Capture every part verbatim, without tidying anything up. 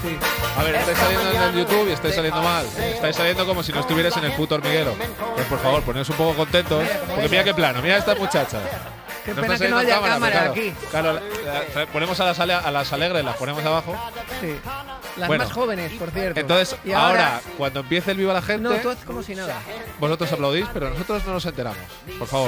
Sí. A ver, estáis saliendo en el YouTube y estáis saliendo mal. Estáis saliendo como si no estuvierais en el puto hormiguero. Pues por favor, poneos un poco contentos. Porque mira qué plano, mira esta muchacha. Qué No pena está que no saliendo haya en cámara claro, aquí. Claro, la- la- ponemos a las, ale- a las alegres, las ponemos abajo. Sí. Las Bueno. más jóvenes, por cierto. Entonces, Y ahora, cuando empiece el Viva la Gente, No, tú haz como si nada. vosotros aplaudís, pero nosotros no nos enteramos. Por favor.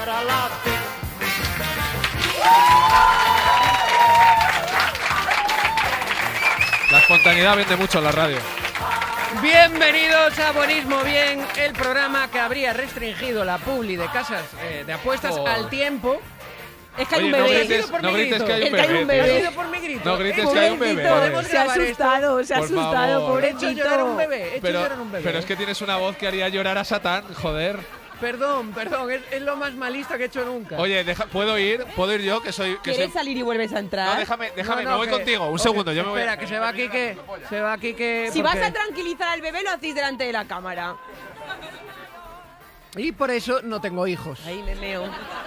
La espontaneidad vende mucho en la radio. Bienvenidos a Buenismo Bien, el programa que habría restringido la publi de casas eh, de apuestas Oh. al tiempo. Es que hay Oye, un no bebé. grites, por no mi grites grito. que hay un Es que hay bebé. un bebé. Ha sido por mi grito. No grites Eh, que hay un bebé. ¿Podemos Se ha grabar esto? asustado, se ha Por asustado, favor. He hecho llorar a un pobrecito. bebé. He hecho Pero, llorar a un bebé. pero es que tienes una voz que haría llorar a Satán, joder. Perdón, perdón, es, es lo más malista que he hecho nunca. Oye, deja, ¿puedo ir? ¿Puedo ir yo? Que soy. Que ¿Quieres soy... salir y vuelves a entrar? No, déjame, déjame, No, no, me voy que- contigo. Un ok, segundo, yo me voy. Espera, que se va aquí que. Se va aquí que. Si vas porque- a tranquilizar al bebé, lo hacéis delante de la cámara. Y por eso no tengo hijos. Ahí me meo.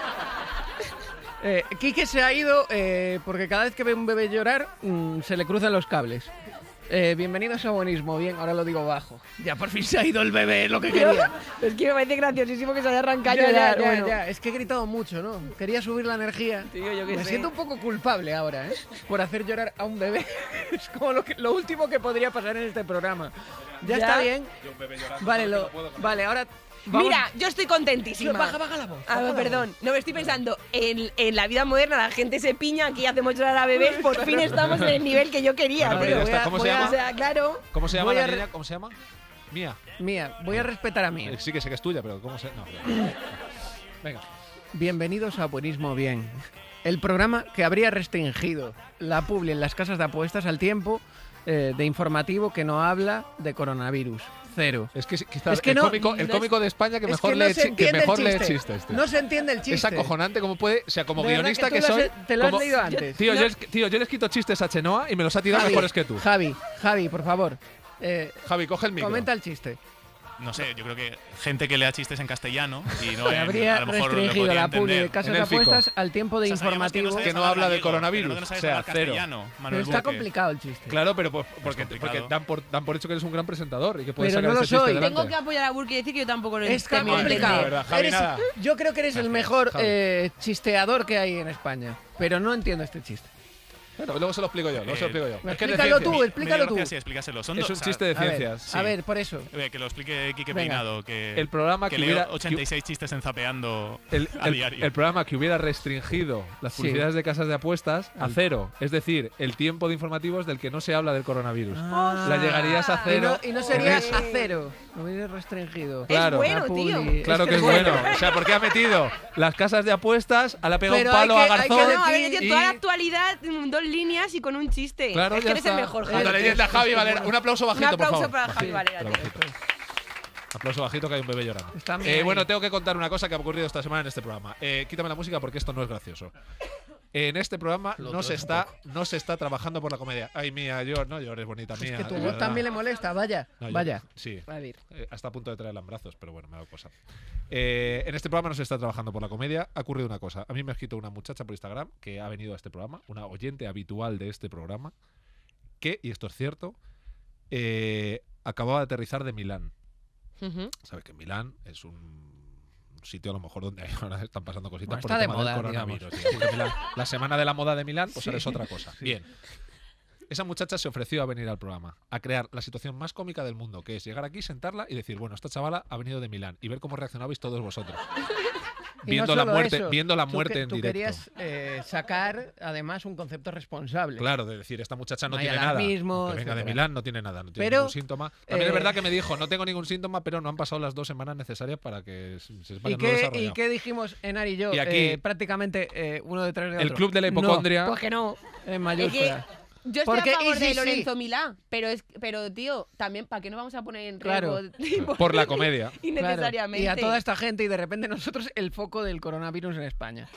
Eh, Quique se ha ido eh, porque cada vez que ve un bebé llorar mm, se le cruzan los cables. Eh, bienvenidos a Buenismo. Bien, ahora lo digo bajo. Ya por fin se ha ido el bebé, es lo que quería. Es que me parece graciosísimo que se haya arrancado Ya, a llorar. ya, ya, bueno. ya. Es que he gritado mucho, ¿no? Quería subir la energía. Tío, yo qué Me sé. siento un poco culpable ahora, ¿eh? Por hacer llorar a un bebé. Es como lo, que- lo último que podría pasar en este programa. Ya, Ya. está bien. Vale, lo, vale, ahora. vamos- Mira, yo estoy contentísima. Baja, baja la voz. Ah, baja la perdón, no me estoy pensando. En, en la vida moderna la gente se piña, aquí hacemos llorar a bebés. Por fin estamos en el nivel que yo quería. Bueno, pero pero ya está. voy a- ¿Cómo voy se a- llama? O sea, claro. ¿Cómo se llama voy la a re- niña? ¿Cómo se llama? Mía. Mía, voy a respetar a Mía. Eh, Sí que sé que es tuya, pero ¿cómo se.? No. pero- Venga. Bienvenidos a Buenismo Bien, el programa que habría restringido la publi en las casas de apuestas al tiempo eh, de informativo que no habla de coronavirus. Cero. Es que, quizás Es que el, no- cómico, el no cómico de España que Es mejor que no lee, se chi- que entiende mejor el lee chiste. chistes. Tío. No se entiende el chiste. Es acojonante cómo puede. O sea, como De verdad guionista que que, tú lo has- soy. te lo has como- leído antes. Tío, No. yo, les- tío, yo le he escrito chistes a Chenoa y me los ha tirado Javi, mejores que tú. Javi, Javi, por favor. eh, Javi, coge el micro. comenta el chiste. No sé, yo creo que gente que lea chistes en castellano y no Que en, habría a lo mejor lo restringido podría la publi de entender. casas En de el fico. apuestas al tiempo de O sea, sabíamos informativo. sabías Que no hablar habla de gallego, coronavirus, pero no que no sabes o sea, hablar cero. castellano, Pero Manuel está Burke. complicado el chiste. Claro, pero por- porque, complicado. porque dan, por, dan por hecho que eres un gran presentador y que puedes Pero sacar no lo ese chiste soy. delante. Tengo que apoyar a Burke y decir que yo tampoco lo Es termino de complicado. entender. verdad, Javi, Eres- nada. yo creo que eres el Gracias, mejor Javi. eh, chisteador que hay en España. Pero no entiendo este chiste. Bueno, luego se lo explico yo, luego se lo explico yo. Eh, Es que es de explícalo ciencias. tú, explícalo Me dio tú. gracia, sí, explícaselo. Son Es dos- un o sea, chiste de A ver, ciencias. a ver, por eso. eh, que lo explique Quique Venga. Peinado, que, El programa que que leo hubiera- ochenta y seis chistes en Zapeando El, a el- diario. el programa que hubiera restringido las Sí. publicidades de casas de apuestas a Al- cero. Es decir, el tiempo de informativos del que no se habla del coronavirus. Ah. La llegarías a Y cero. no, y no sería en a ese- cero. Lo hubiera restringido. Claro. bueno, La publi. tío. Claro que es bueno. O sea, porque ha metido las casas de apuestas, a la pegado un Pero hay palo que- a hay que Garzón. No, a ver, yo decir- tío, y- toda la actualidad, mm, dos líneas y con un chiste. Claro, es que ya eres el está. mejor, Eh, La Javi. leyenda Javi Valera. Un aplauso bajito, Un aplauso por favor. para Javi Sí, Valera, pero tío. bajito. Aplauso bajito que hay un bebé llorando. Está bien Eh, ahí. bueno, tengo que contar una cosa que ha ocurrido esta semana en este programa. Eh, quítame la música porque esto no es gracioso. En este programa Lo no otro se, es un está, no se está trabajando por la comedia. Ay, mía, yo no llores, bonita Es mía. que tu de voz verdad. también le molesta, vaya. No, yo- vaya. Sí, A ver. eh, hasta a punto de traerla en brazos, pero bueno, me ha dado cosa. Eh, en este programa no se está trabajando por la comedia. Ha ocurrido una cosa. A mí me ha escrito una muchacha por Instagram que ha venido a este programa, una oyente habitual de este programa, que, y esto es cierto, eh, acababa de aterrizar de Milán. Ujú. Sabes que Milán es un sitio a lo mejor donde ahora están pasando cositas Bueno, por está el de tema del moda, coronavirus. digamos que Milán- la semana de la moda de Milán, pues Sí. ahora es otra cosa. Bien. Esa muchacha se ofreció a venir al programa, a crear la situación más cómica del mundo, que es llegar aquí, sentarla y decir, bueno, esta chavala ha venido de Milán y ver cómo reaccionabais todos vosotros. Y viendo no la solo muerte, eso, viendo la tú muerte que- en tú directo. querías eh, sacar, además, un concepto responsable. Claro, de decir, esta muchacha no, No hay tiene nada. alarmismo, Que venga de etcétera. Milán, no tiene nada, no tiene Pero, ningún síntoma. También eh, es verdad que me dijo, no tengo ningún síntoma, pero no han pasado las dos semanas necesarias para que se se sepa ¿Y que no lo he qué, desarrollado. ¿Y qué dijimos en Ari y yo? Y aquí- Eh, prácticamente eh, uno detrás de otro. El club de la hipocondria. Pues que no. No, en Es que mayúscula. yo estoy Porque a favor y de sí, Lorenzo sí. Milá, pero es, pero tío, también ¿para qué nos vamos a poner en Claro. riesgo? tipo, Por la comedia. Claro, innecesariamente. y a toda esta gente y de repente nosotros el foco del coronavirus en España.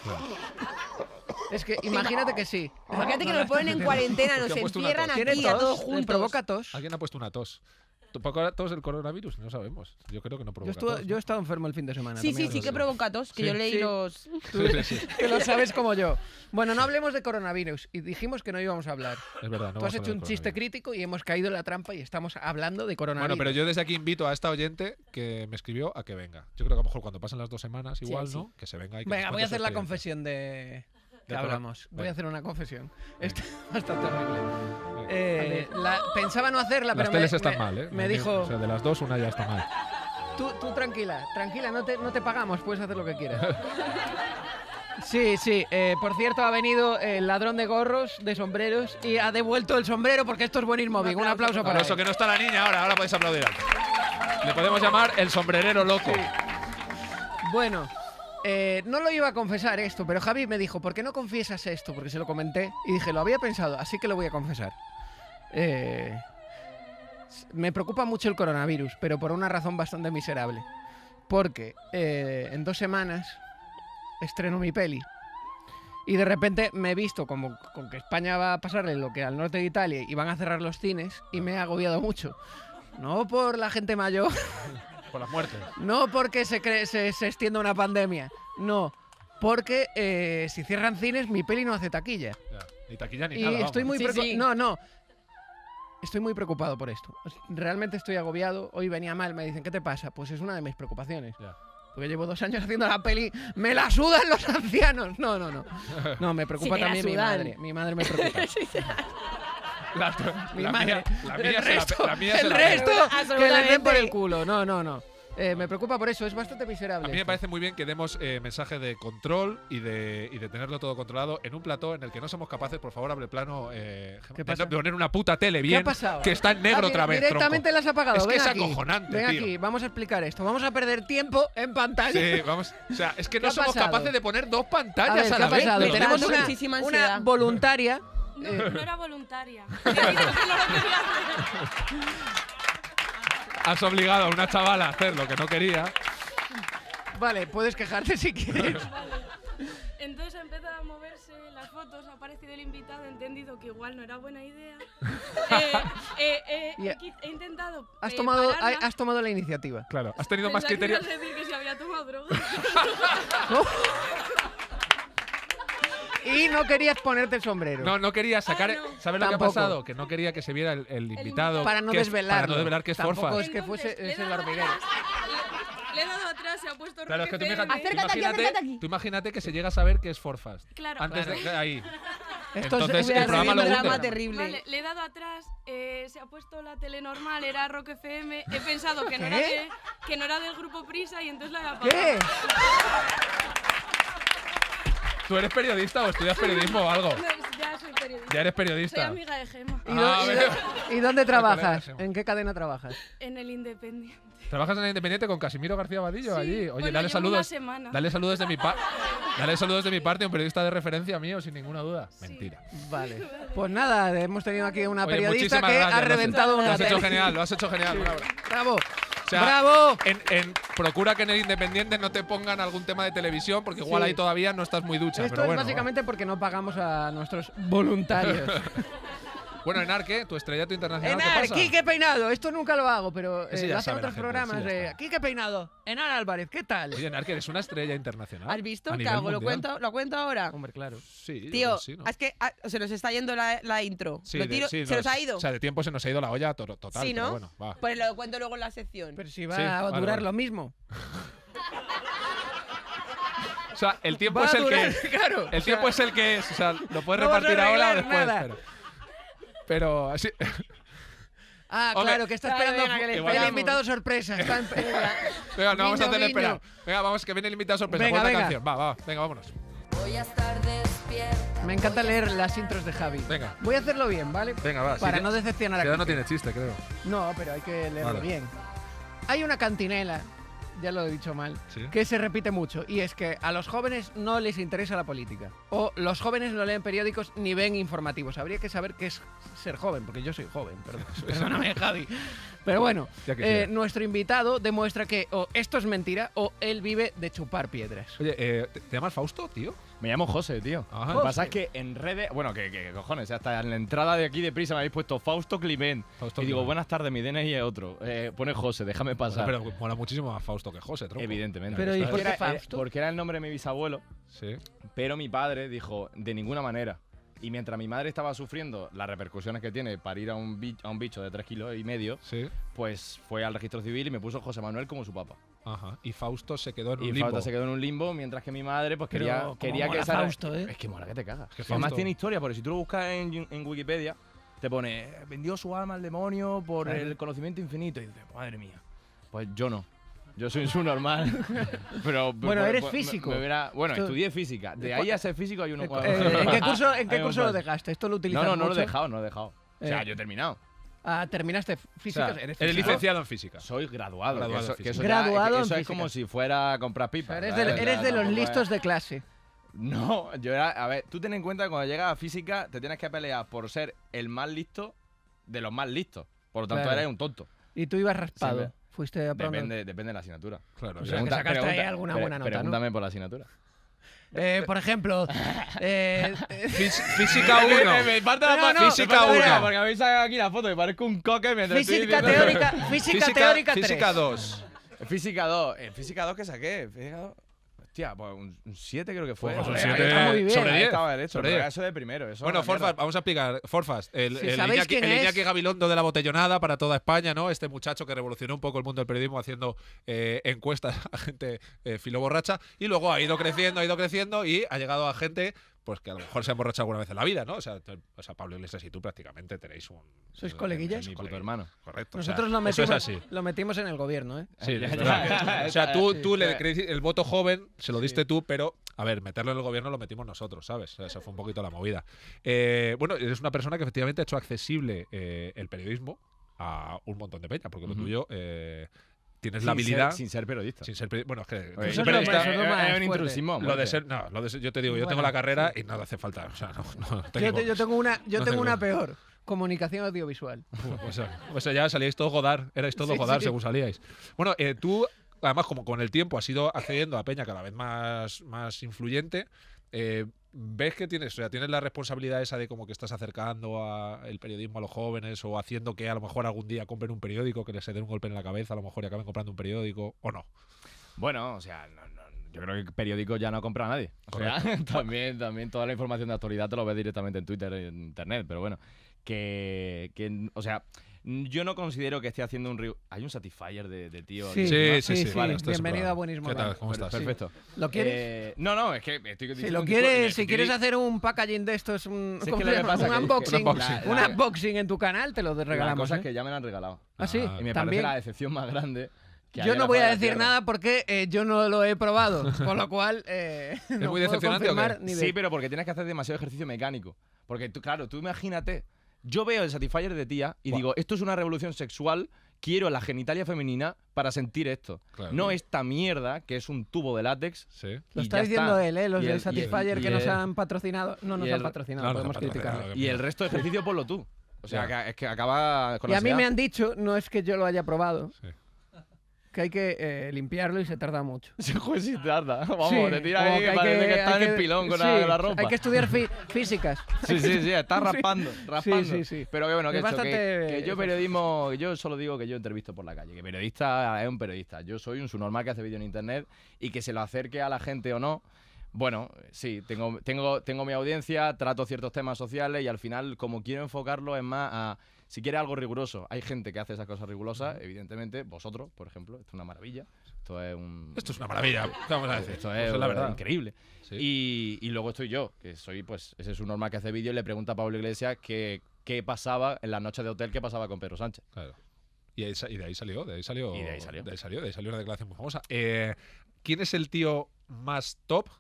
Es que imagínate que sí. Imagínate que No, nos ponen en cuarentena, Porque nos han puesto una encierran tos. Tiene aquí a tos, todos le juntos. provoca tos. Alguien ha puesto una tos. ¿Provoca tos el coronavirus? No sabemos. Yo creo que no Yo, provoca estuve, tos, yo he ¿no? estado enfermo el fin de semana. Sí, también sí, os sí lo que digo. provoca tos, que Sí. yo leí Sí. los... Sí, sí, sí. Que lo sabes como yo. Bueno, no hablemos de coronavirus. Y dijimos que no íbamos a hablar. Es verdad. No Tú vamos has a hecho hablar un del chiste coronavirus. crítico y hemos caído en la trampa y estamos hablando de coronavirus. Bueno, pero yo desde aquí invito a esta oyente que me escribió a que venga. Yo creo que a lo mejor cuando pasen las dos semanas, igual, sí. ¿no? Que se venga y que Venga, nos voy a cuente su hacer la experiencia. confesión de... Que De coro- hablamos. Voy Venga. a hacer una confesión. Venga. Esto es bastante horrible. Venga. Eh, la- pensaba no hacerla, Las pero teles me, están me- mal, ¿eh? me dijo... O sea, de las dos, una ya está mal. Tú, tú tranquila, tranquila, no te, no te pagamos, puedes hacer lo que quieras. Sí, sí, eh, por cierto ha venido el ladrón de gorros, de sombreros y ha devuelto el sombrero porque esto es buenismo, Big. Un aplauso para Por eso él. que no está la niña ahora, ahora podéis aplaudir. Le podemos llamar el sombrerero loco. Bueno, eh, no lo iba a confesar esto, pero Javi me dijo, ¿por qué no confiesas esto? Porque se lo comenté y dije, lo había pensado, así que lo voy a confesar. Eh, me preocupa mucho el coronavirus, pero por una razón bastante miserable. Porque eh, en dos semanas estreno mi peli. Y de repente me he visto como con que España va a pasarle lo que al norte de Italia y van a cerrar los cines y me he agobiado mucho. No por la gente mayor, Por las muertes. no porque se, cre- se, se extienda una pandemia, no, porque eh, si cierran cines mi peli no hace taquilla. Ya. Ni taquilla ni Y nada. estoy vamos. muy Sí, preocu- sí. No, no. Estoy muy preocupado por esto. O sea, realmente estoy agobiado. Hoy venía mal, me dicen, ¿qué te pasa? Pues es una de mis preocupaciones. Ya. Porque llevo dos años haciendo la peli, me la sudan los ancianos. No, no, no. No, me preocupa Sí, te la también mi sudan. madre. Mi madre me preocupa. La, Mi la madre. mía, la mía el se la resto, pe- la mía se el la resto pela. que le den por Absolutamente. el culo. No, no, no. Eh, me preocupa por eso, es bastante miserable. A mí me esto. parece muy bien que demos eh, mensaje de control y de, y de tenerlo todo controlado en un plató en el que no somos capaces, por favor, abre plano, eh, ¿Qué de, pasa? de poner una puta tele ¿Qué bien, ha pasado? que está en negro Ah, otra vez, directamente tronco. las ha apagado. Es que Ven es aquí. acojonante, Ven tío. aquí, vamos a explicar esto. Vamos a perder tiempo en pantalla. Sí, vamos. O sea, es que ¿Qué no ha somos pasado? capaces de poner dos A pantallas ver, a, ¿qué la ha vez. pasado? de los Tenemos dos. una, muchísima una ansiedad. voluntaria. No, eh, no era voluntaria. He dicho que no lo quería hacer. Has obligado a una chavala a hacer lo que no quería. Vale, puedes quejarte si quieres. Entonces ha empezado a moverse las fotos, ha aparecido el invitado, he entendido que igual no era buena idea. Eh, eh, eh, Ya. he, qui- he intentado. Has eh, tomado, pararla. has tomado la iniciativa. Claro, has tenido más Pensaba que criterio. ibas a decir que se había tomado droga. Y no querías ponerte el sombrero. No, no quería sacar. Ah, no. ¿Sabes lo que Tampoco. ha pasado? Que no quería que se viera el, el invitado. invitado. Para no que es- desvelarlo. Para no desvelar que es Tampoco Forfas. es que fuese- Entonces, le he es el dado hormiguero. atrás, Le, le he dado atrás, se ha puesto Claro, es Rock que tú F M. imagínate, Acércate aquí, imagínate- acércate aquí. tú imagínate que se llega a saber que es Forfas. Claro. Antes de que ahí. Esto es- Entonces, Hubiera el programa sido lo un hunde. drama terrible. Vale, le he dado atrás, eh, se ha puesto la tele normal, era Rock F M. He pensado que no, ¿Qué? era, de, que no era del grupo Prisa y entonces la he apagado. ¿Qué? ¿Tú eres periodista o estudias periodismo o algo? No, ya soy periodista. Ya eres Soy periodista. amiga de Gema. ¿Y, Ah, dó- y veo. dó- y dónde trabajas? colega, sí. ¿En qué cadena trabajas? En el Independiente. ¿Trabajas en el Independiente con Casimiro García Vadillo Sí, allí? Oye, bueno, dale llevo una saludos. semana. Dale saludos de mi parte. Dale saludos de mi parte, un periodista de referencia mío, sin ninguna duda. Sí. Mentira. Vale. Pues nada, hemos tenido aquí una Oye, periodista muchísimas que gracias, ha lo has- reventado Lo una has hecho tele. genial, lo has hecho genial. Bravo. ¡Bravo! O sea, ¡Bravo! En, en- procura que en el Independiente no te pongan algún tema de televisión, porque igual Sí. ahí todavía no estás muy ducha. Esto pero es bueno, básicamente porque no pagamos a nuestros voluntarios. va. Bueno, en Arque, tu estrellato internacional, Enar, ¿qué pasa? Quique Peinado. Esto nunca lo hago, pero eh, Ese ya lo hacen sabe la otros gente, programas. sí, ya eh, está. Quique Peinado. Enar Álvarez, ¿qué tal? Oye, en Arque eres una estrella internacional. ¿Has visto? a ¿Qué nivel hago? ¿Lo mundial. cuento, ¿Lo cuento ahora? Hombre, claro. Sí, Tío, sí, ¿no? es que ah, se nos está yendo la, la intro. Sí, Lo de- tiro- sí, se no, nos ha ido. O sea, de tiempo se nos ha ido la olla to- total. Sí, pero ¿no? bueno, va. Pues lo cuento luego en la sección. Pero si va Sí, a vale, durar vale. lo mismo. O sea, el tiempo Va es a el durar, que claro. El o sea, tiempo es el que es. O sea, lo puedes no vas a repartir ahora o arreglar después. nada. Pero, pero así. Ah, Hombre, claro, que está claro, esperando venga, que le el esperamos. invitado sorpresa. Está en- Venga, no vamos a Guiño, hacerle guiño. esperar. Venga, vamos, que viene el invitado sorpresa. Venga, Pon la venga. canción. Va, va, venga, vámonos. Voy a estar despierta. Me encanta leer las intros de Javi. Venga. Voy a hacerlo bien, ¿vale? Venga, va. Para sí, no ya- decepcionar a ya no Quique. tiene chiste, creo. No, pero hay que leerlo Vale. bien. Hay una cantinela, ya lo he dicho mal, Sí. que se repite mucho y es que a los jóvenes no les interesa la política. O los jóvenes no leen periódicos ni ven informativos. Habría que saber qué es ser joven, porque yo soy joven, perdón, perdóname, Javi. Pero bueno, Ya quisiera. eh, nuestro invitado demuestra que o esto es mentira o él vive de chupar piedras. Oye, eh, ¿te, te llamas Fausto, tío? Me llamo José, tío. Ajá. Lo que pasa es que en redes. Bueno, que, que, que cojones, hasta en la entrada de aquí de Prisa me habéis puesto Fausto Climent. Fausto y digo, Climent. buenas tardes, mi D N I es otro. Eh, pone José, déjame pasar. Pero mola muchísimo más Fausto que José, tronco. Evidentemente. Pero, ¿y Está- por qué Era- era- Fausto? Porque era el nombre de mi bisabuelo, Sí. pero mi padre dijo, de ninguna manera. Y mientras mi madre estaba sufriendo las repercusiones que tiene para ir a un, bi- a un bicho de tres kilos y medio, Sí. pues fue al registro civil y me puso José Manuel como su papá. Ajá. Y Fausto se quedó en un Y limbo. Fausto se quedó en un limbo, mientras que mi madre pues Pero quería, cómo quería mola que esa... Fausto, ¿eh? Es que mola que te cagas. que Además Fausto- tiene historia, porque si tú lo buscas en, en Wikipedia, te pone, "Eh, vendió su alma al demonio por Claro. el conocimiento infinito". Y dices, madre mía, pues yo no. Yo soy un subnormal. Pero, Bueno, pues, eres pues, me- físico. me hubiera- bueno, Esto- estudié física. De ahí a ser físico hay uno. Eh, ¿En qué curso, en qué Hay un curso lo paso. dejaste? ¿Esto lo utilizas No, no, no lo he mucho? dejado, no lo he dejado. O sea, Eh. yo he terminado. Ah, terminaste física. O sea, eres Eres físico. licenciado en física. Soy graduado. Graduado que en eso, que física. eso ya- Graduado que en eso es física. como si fuera a comprar O pipas. sea, eres ¿sabes? de, eres Ya de los tampoco es- listos de clase. No, yo era. A ver, tú ten en cuenta que cuando llegas a física te tienes que pelear por ser el más listo de los más listos. Por lo tanto, Claro. eres un tonto. Y tú ibas raspado. Siempre. Fuiste a probar- Depende, depende de la asignatura. Claro. O ya. sea, que sacaste ahí alguna pre- buena nota, ¿no? Pregúntame por la asignatura. Eh, por ejemplo, eh, eh, Fís- Física uno. Me falta No, la no, pa- Física me falta- uno. Porque habéis sacado aquí la foto, me parezco un coque mientras estoy física diciendo- teórica, física, teórica tres. Física dos. Física dos. En física dos que saqué. Física dos. Hostia, pues un siete creo que fue. Pues un Joder, siete ahí está muy bien. sobre Ahí diez. estaba derecho, Sobre pero diez. eso de primero. Eso Bueno, es una Forfast, vamos a explicar. Forfast, el, Si el, sabéis Iñaki, quién el es- Iñaki Gabilondo de la botellonada para toda España, ¿no? Este muchacho que revolucionó un poco el mundo del periodismo haciendo eh, encuestas a gente eh, filoborracha y luego ha ido creciendo, ha ido creciendo y ha llegado a gente pues que a lo mejor se ha emborrachado alguna vez en la vida, ¿no? O sea, te- o sea Pablo Iglesias y tú prácticamente tenéis un... ¿Sois eh, coleguillas? sois Mi puto coleguillas. hermano. Correcto. o sea, nosotros lo, eso es metimos, así. lo metimos en el gobierno, ¿eh? Sí, Ya, es ya, verdad. ya, O sea, ya, tú, sí, tú le ya. creí- el voto joven se lo diste tú, pero, a ver, meterlo en el gobierno lo metimos nosotros, ¿sabes? O sea, esa fue un poquito la movida. Eh, bueno, eres una persona que efectivamente ha hecho accesible eh, el periodismo a un montón de peña, porque lo Ujú. tuyo eh, tienes Sin la ser- habilidad... sin ser periodista. sin ser peri- bueno, es que Oye, ser eso es lo periodista- más- eso es lo más es un fuerte. intrusismo. lo de muerte. ser, no, lo de ser- yo te digo, yo Bueno, tengo la carrera sí. y nada hace falta. O sea, no, no Yo, tengo- te- yo tengo una, yo no tengo tengo- una peor. Comunicación audiovisual. Pues, eh, pues ya salíais todos Godard, erais todos Sí, Godard sí. según salíais. Bueno, eh, tú, además, como con el tiempo has ido accediendo a peña cada vez más, más influyente, eh, ves que tienes, o sea, tienes la responsabilidad esa de como que estás acercando a el periodismo a los jóvenes o haciendo que a lo mejor algún día compren un periódico, que les den un golpe en la cabeza, a lo mejor y acaben comprando un periódico, o no. Bueno, o sea, no, no, yo creo que periódicos ya no compra nadie. O sea, también, también toda la información de actualidad te lo ves directamente en Twitter y en internet, pero bueno, que, que o sea, yo no considero que esté haciendo un... ri- Hay un Satisfyer de, de tío. Sí, aquí, Sí, ¿no? sí, sí. Vale, esto es un Bienvenido a programa. Buenismo ¿Qué tal? Radio. ¿Cómo estás? Perfecto. ¿Lo quieres? Eh, no, no, es que estoy Si diciendo lo un quieres, discurso- si me- quieres me- hacer un packaging de estos, un, Si es ¿cómo que se lo que llama? pasa un que- que- unboxing, Un unboxing. la- un la- unboxing en tu canal, te lo La regalamos. cosa ¿eh? es que ya me lo han regalado. ¿Ah, sí? Ah. Y me También. parece la decepción más grande. Que Yo haya no voy a bajado la decir tierra. nada porque eh, yo no lo he probado, con lo cual eh, no muy puedo decepcionante o qué? confirmar ni de- Sí, pero porque tienes que hacer demasiado ejercicio mecánico. Porque tú, claro, tú imagínate, yo veo el Satisfyer de tía y Buah. digo, esto es una revolución sexual, quiero la genitalia femenina para sentir esto. Claro. No esta mierda que es un tubo de látex. Sí. Lo y está ya diciendo está. él, ¿eh? Los Y de el- y- Satisfyer y que nos el- han patrocinado. No nos y han el- patrocinado, No, nos podemos han patrocinado, criticarlo. que Y mira. el resto de ejercicio ponlo tú. O sea, Ya. que, es que acaba con Y a la mí me ansiedad. han dicho, no es que yo lo haya probado, Sí. que hay que eh, limpiarlo y se tarda mucho. Sí, joder, sí tarda. Vamos, Sí, te tira como ahí que que hay parece que, está hay en el que- pilón con, sí, la, con la ropa. Hay que estudiar fi- físicas. Sí, sí, sí, está raspando, raspando. sí, sí. Pero que bueno, que, Es eso, que- bastante- que yo periodismo, que yo solo digo que yo entrevisto por la calle, que periodista es un periodista. Yo soy un subnormal que hace vídeo en internet y que se lo acerque a la gente o no. Bueno, sí, tengo, tengo, tengo mi audiencia, trato ciertos temas sociales y al final, como quiero enfocarlo, es más a, si quiere algo riguroso, hay gente que hace esas cosas rigurosas, evidentemente, vosotros, por ejemplo, esto es una maravilla, esto es un... Esto es una maravilla. ¿Qué vamos a decir? Esto Pues es, la verdad. increíble. Sí. Y, y luego estoy yo, que soy pues ese es un normal que hace vídeo y le pregunta a Pablo Iglesias qué, qué pasaba en las noches de hotel, qué pasaba con Pedro Sánchez. Claro. Y, ahí sa- y de ahí salió, de ahí salió. Y de ahí salió. De ahí salió, de ahí salió una declaración muy famosa. Eh, ¿Quién es el tío más top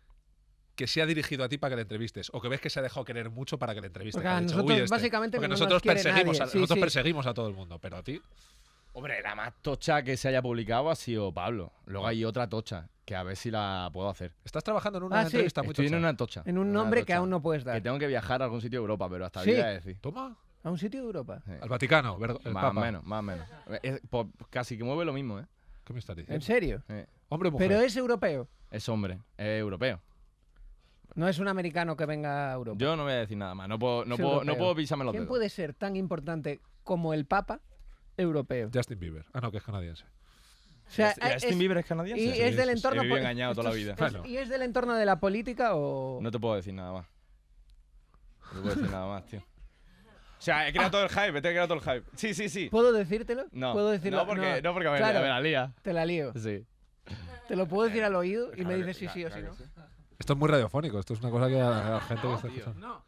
que se ha dirigido a ti para que le entrevistes? O que ves que se ha dejado querer mucho para que le entrevistes. Porque que a ha dicho, nosotros, "Uy, este". básicamente, Porque no nos nosotros quiere perseguimos, nadie. a, Sí, nosotros sí. perseguimos a todo el mundo. Pero a ti. Hombre, la más tocha que se haya publicado ha sido Pablo. Luego hay otra tocha, que a ver si la puedo hacer. Estás trabajando en una Ah, sí. entrevista muy Estoy en tocha. una tocha. En un una nombre que tocha. aún no puedes Que dar. tengo que viajar a algún sitio de Europa, pero hasta Sí. ahí voy a decir. Toma. ¿A un sitio de Europa? Sí. Al Vaticano, ver- el Más Papa. o menos, más o menos. Es- por- casi que mueve lo mismo, ¿eh? ¿Qué me estás ¿En diciendo? serio? Eh, Hombre o mujer. Pero es europeo. Es hombre, es europeo. No es un americano que venga a Europa. Yo no voy a decir nada más. No puedo, no Es puedo, no europeo. puedo pisarme los ¿Quién dedos. puede ser tan importante como el Papa europeo? Justin Bieber. Ah, no, que es canadiense. O sea, ¿Justin es- Bieber es canadiense? y Sí, es del sí, sí. entorno He vivido po- engañado toda la esto es- vida. es- Bueno. ¿Y es del entorno de la política o...? No te puedo decir nada más. No te puedo decir nada más, tío. O sea, he creado todo el hype, he creado todo el hype. Sí, sí, sí. ¿Puedo decírtelo? No, ¿Puedo decirlo? no porque, no. porque a ver, Claro, a ver, la lía. te la lío. Sí. Te lo puedo decir al oído y me Claro dices que- si sí o si claro no. que sí. Esto es muy radiofónico. Esto es una cosa que a la gente que está tío. escuchando. No.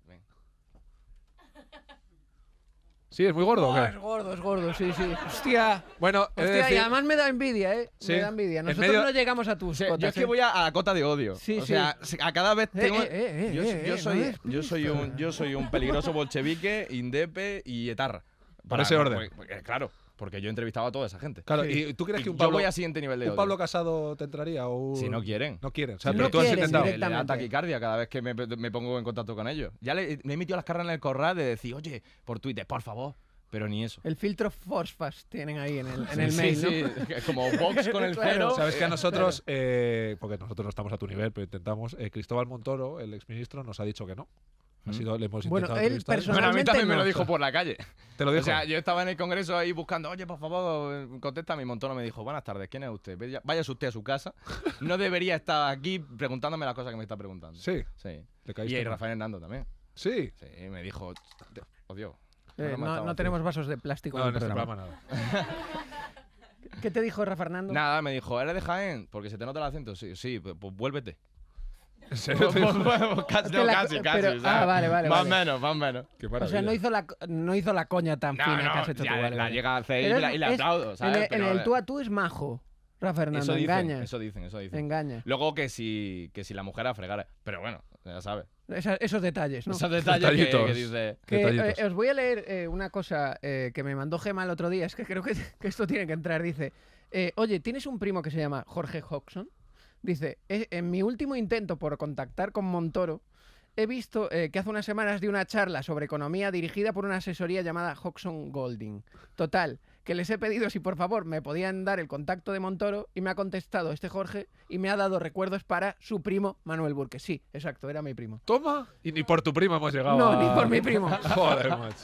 Sí, es muy gordo, ¿o Oh, qué? es gordo, es gordo, sí, sí. Hostia. Bueno, he de Hostia, y decir- además me da envidia, ¿eh? Sí. Me da envidia. En Nosotros medio- no llegamos a tus O sea, cotas, yo es que ¿eh? voy a, a la cota de odio. Sí, o sí. sea, a cada vez Eh, tengo. eh, eh, yo, eh, yo eh, soy, no yo soy un, yo soy un peligroso bolchevique, indepe y etarra. Por ese orden. porque- porque, claro, porque yo he entrevistado a toda esa gente. Claro, Sí. ¿y tú crees Y que un yo Pablo, voy a siguiente nivel de un odio. Pablo Casado te entraría? O un- Si no quieren. No quieren. O sea, Si pero no tú has quieren, intentado. directo. Le da Directamente. taquicardia cada vez que me, me pongo en contacto con ellos. Ya le, le he metido las cargas en el corral de decir, oye, por Twitter, por favor. Pero ni eso. El filtro Force tienen ahí en el, en Sí, el sí, mail, ¿no? sí. Es como Vox con el Claro. cero. Sabes que a nosotros, eh, porque nosotros no estamos a tu nivel, pero intentamos, eh, Cristóbal Montoro, el exministro, nos ha dicho que no. Ha ¿Mm? sido, le hemos Bueno, intentado él entrevistar. personal- Bueno, a mí también me lo Personalmente dijo por la calle. Te lo dijo. O sea, yo estaba en el congreso ahí buscando, oye, por favor, contéstame. Y Montoro me dijo, buenas tardes, ¿quién es usted? Vaya- Váyase usted a su casa. No debería estar aquí preguntándome las cosas que me está preguntando. sí, Sí. le Y caíste ahí mal. Rafael Hernando también. Sí. Sí, me dijo, oh Dios. Eh, programa no, estaba no así. tenemos vasos de plástico No, en en el este programa. programa nada. ¿Qué te dijo Rafa Fernando? Nada, me dijo, ¿eres de Jaén? Porque se te nota el acento. Sí, sí, pues, pues vuélvete. ¿En serio te dijo? casi, Te no, la- casi, casi. pero- o sea, ah, vale, vale, Más o vale. menos, más o menos. Qué O maravilla. sea, no hizo la, no hizo la coña tan No, fina no, que has hecho ya tú. Vale, la vale. llega a hacer y Pero la- es- y le es- aplaudo, En ¿sabes? el, en Pero, el eh, tú a tú es majo, Rafa Fernando. Eso dicen, engaña. eso dicen, eso dicen. Engaña. Luego que si, que si la mujer a fregar. Pero bueno, ya sabes. Esa- esos detalles, ¿no? Esos detalles que, Detallitos. que dice. Que, Detallitos. eh, os voy a leer eh, una cosa eh, que me mandó Gema el otro día. Es que creo que, que esto tiene que entrar. Dice, eh, oye, ¿tienes un primo que se llama Jorge Hodgson? Dice, "Eh, en mi último intento por contactar con Montoro, he visto eh, que hace unas semanas di una charla sobre economía dirigida por una asesoría llamada Hodgson Golding. Total, que les he pedido si por favor me podían dar el contacto de Montoro y me ha contestado este Jorge y me ha dado recuerdos para su primo Manuel Burke. Sí, exacto, era mi primo. Toma. Y ni por tu prima hemos llegado. No, a- ni por mi primo. Joder, macho.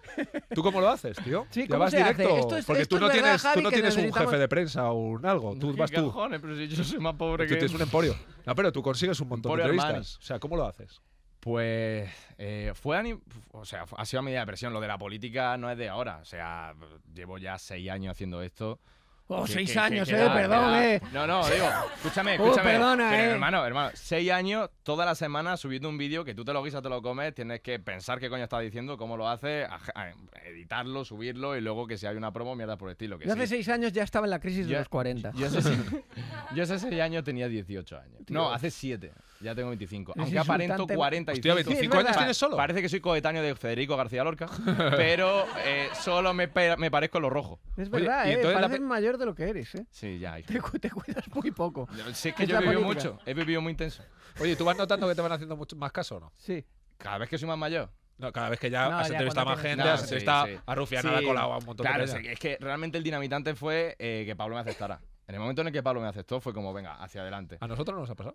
¿Tú cómo lo haces, tío? Sí, ¿Ya ¿cómo vas se hace? directo? Esto es- Porque esto tú no es verdad, tienes, Javi, tú no que tienes un necesitamos- jefe de prensa o un algo. Tú ¿Qué vas tú. cojones? Pero si yo soy más pobre Tú que. tienes un emporio. No, pero tú consigues un montón de Emporio Armani. entrevistas. O sea, ¿cómo lo haces? Pues eh, fue a ni- o sea, ha sido a medida de presión. Lo de la política no es de ahora. O sea, llevo ya seis años haciendo esto. Oh, Que- seis que- que- años, que eh, da- perdón, que da- eh. No, no, digo, escúchame, Oh, escúchame. perdona, Pero, eh. hermano, hermano, seis años, toda la semana subiendo un vídeo que tú te lo guisas, te lo comes, tienes que pensar qué coño está diciendo, cómo lo hace, aj- a- editarlo, subirlo y luego que si hay una promo, mierda por el estilo. Que Yo hace sí. seis años ya estaba en la crisis de Yo- los cuarenta. Yo hace, se- yo hace seis años tenía dieciocho años. No, Dios. hace siete. Ya tengo veinticinco. Es Aunque aparento insultante. cuarenta y Hostia, Sí, veinticinco es años verdad. tienes solo. Parece que soy coetáneo de Federico García Lorca, pero eh, solo me, pe- me parezco en lo rojo. Es Oye, verdad, y eh. entonces la Pareces pe- mayor de lo que eres, eh. Sí, ya. hijo. Te, cu- te cuidas muy poco. Sí, es que Es yo he la vivido política. mucho. He vivido muy intenso. Oye, ¿tú vas notando que te van haciendo mucho más caso o no? Sí. Cada vez que soy más mayor. No, cada vez que ya No, has ya entrevistado a cuando más tienes- gente, No, has sí, entrevistado sí. a Rufián, Sí, a Colau, a un montón claro, de sí, peña. es que realmente el dinamitante fue eh, que Pablo me aceptara. En el momento en el que Pablo me aceptó fue como, venga, hacia adelante. A nosotros no nos ha pasado.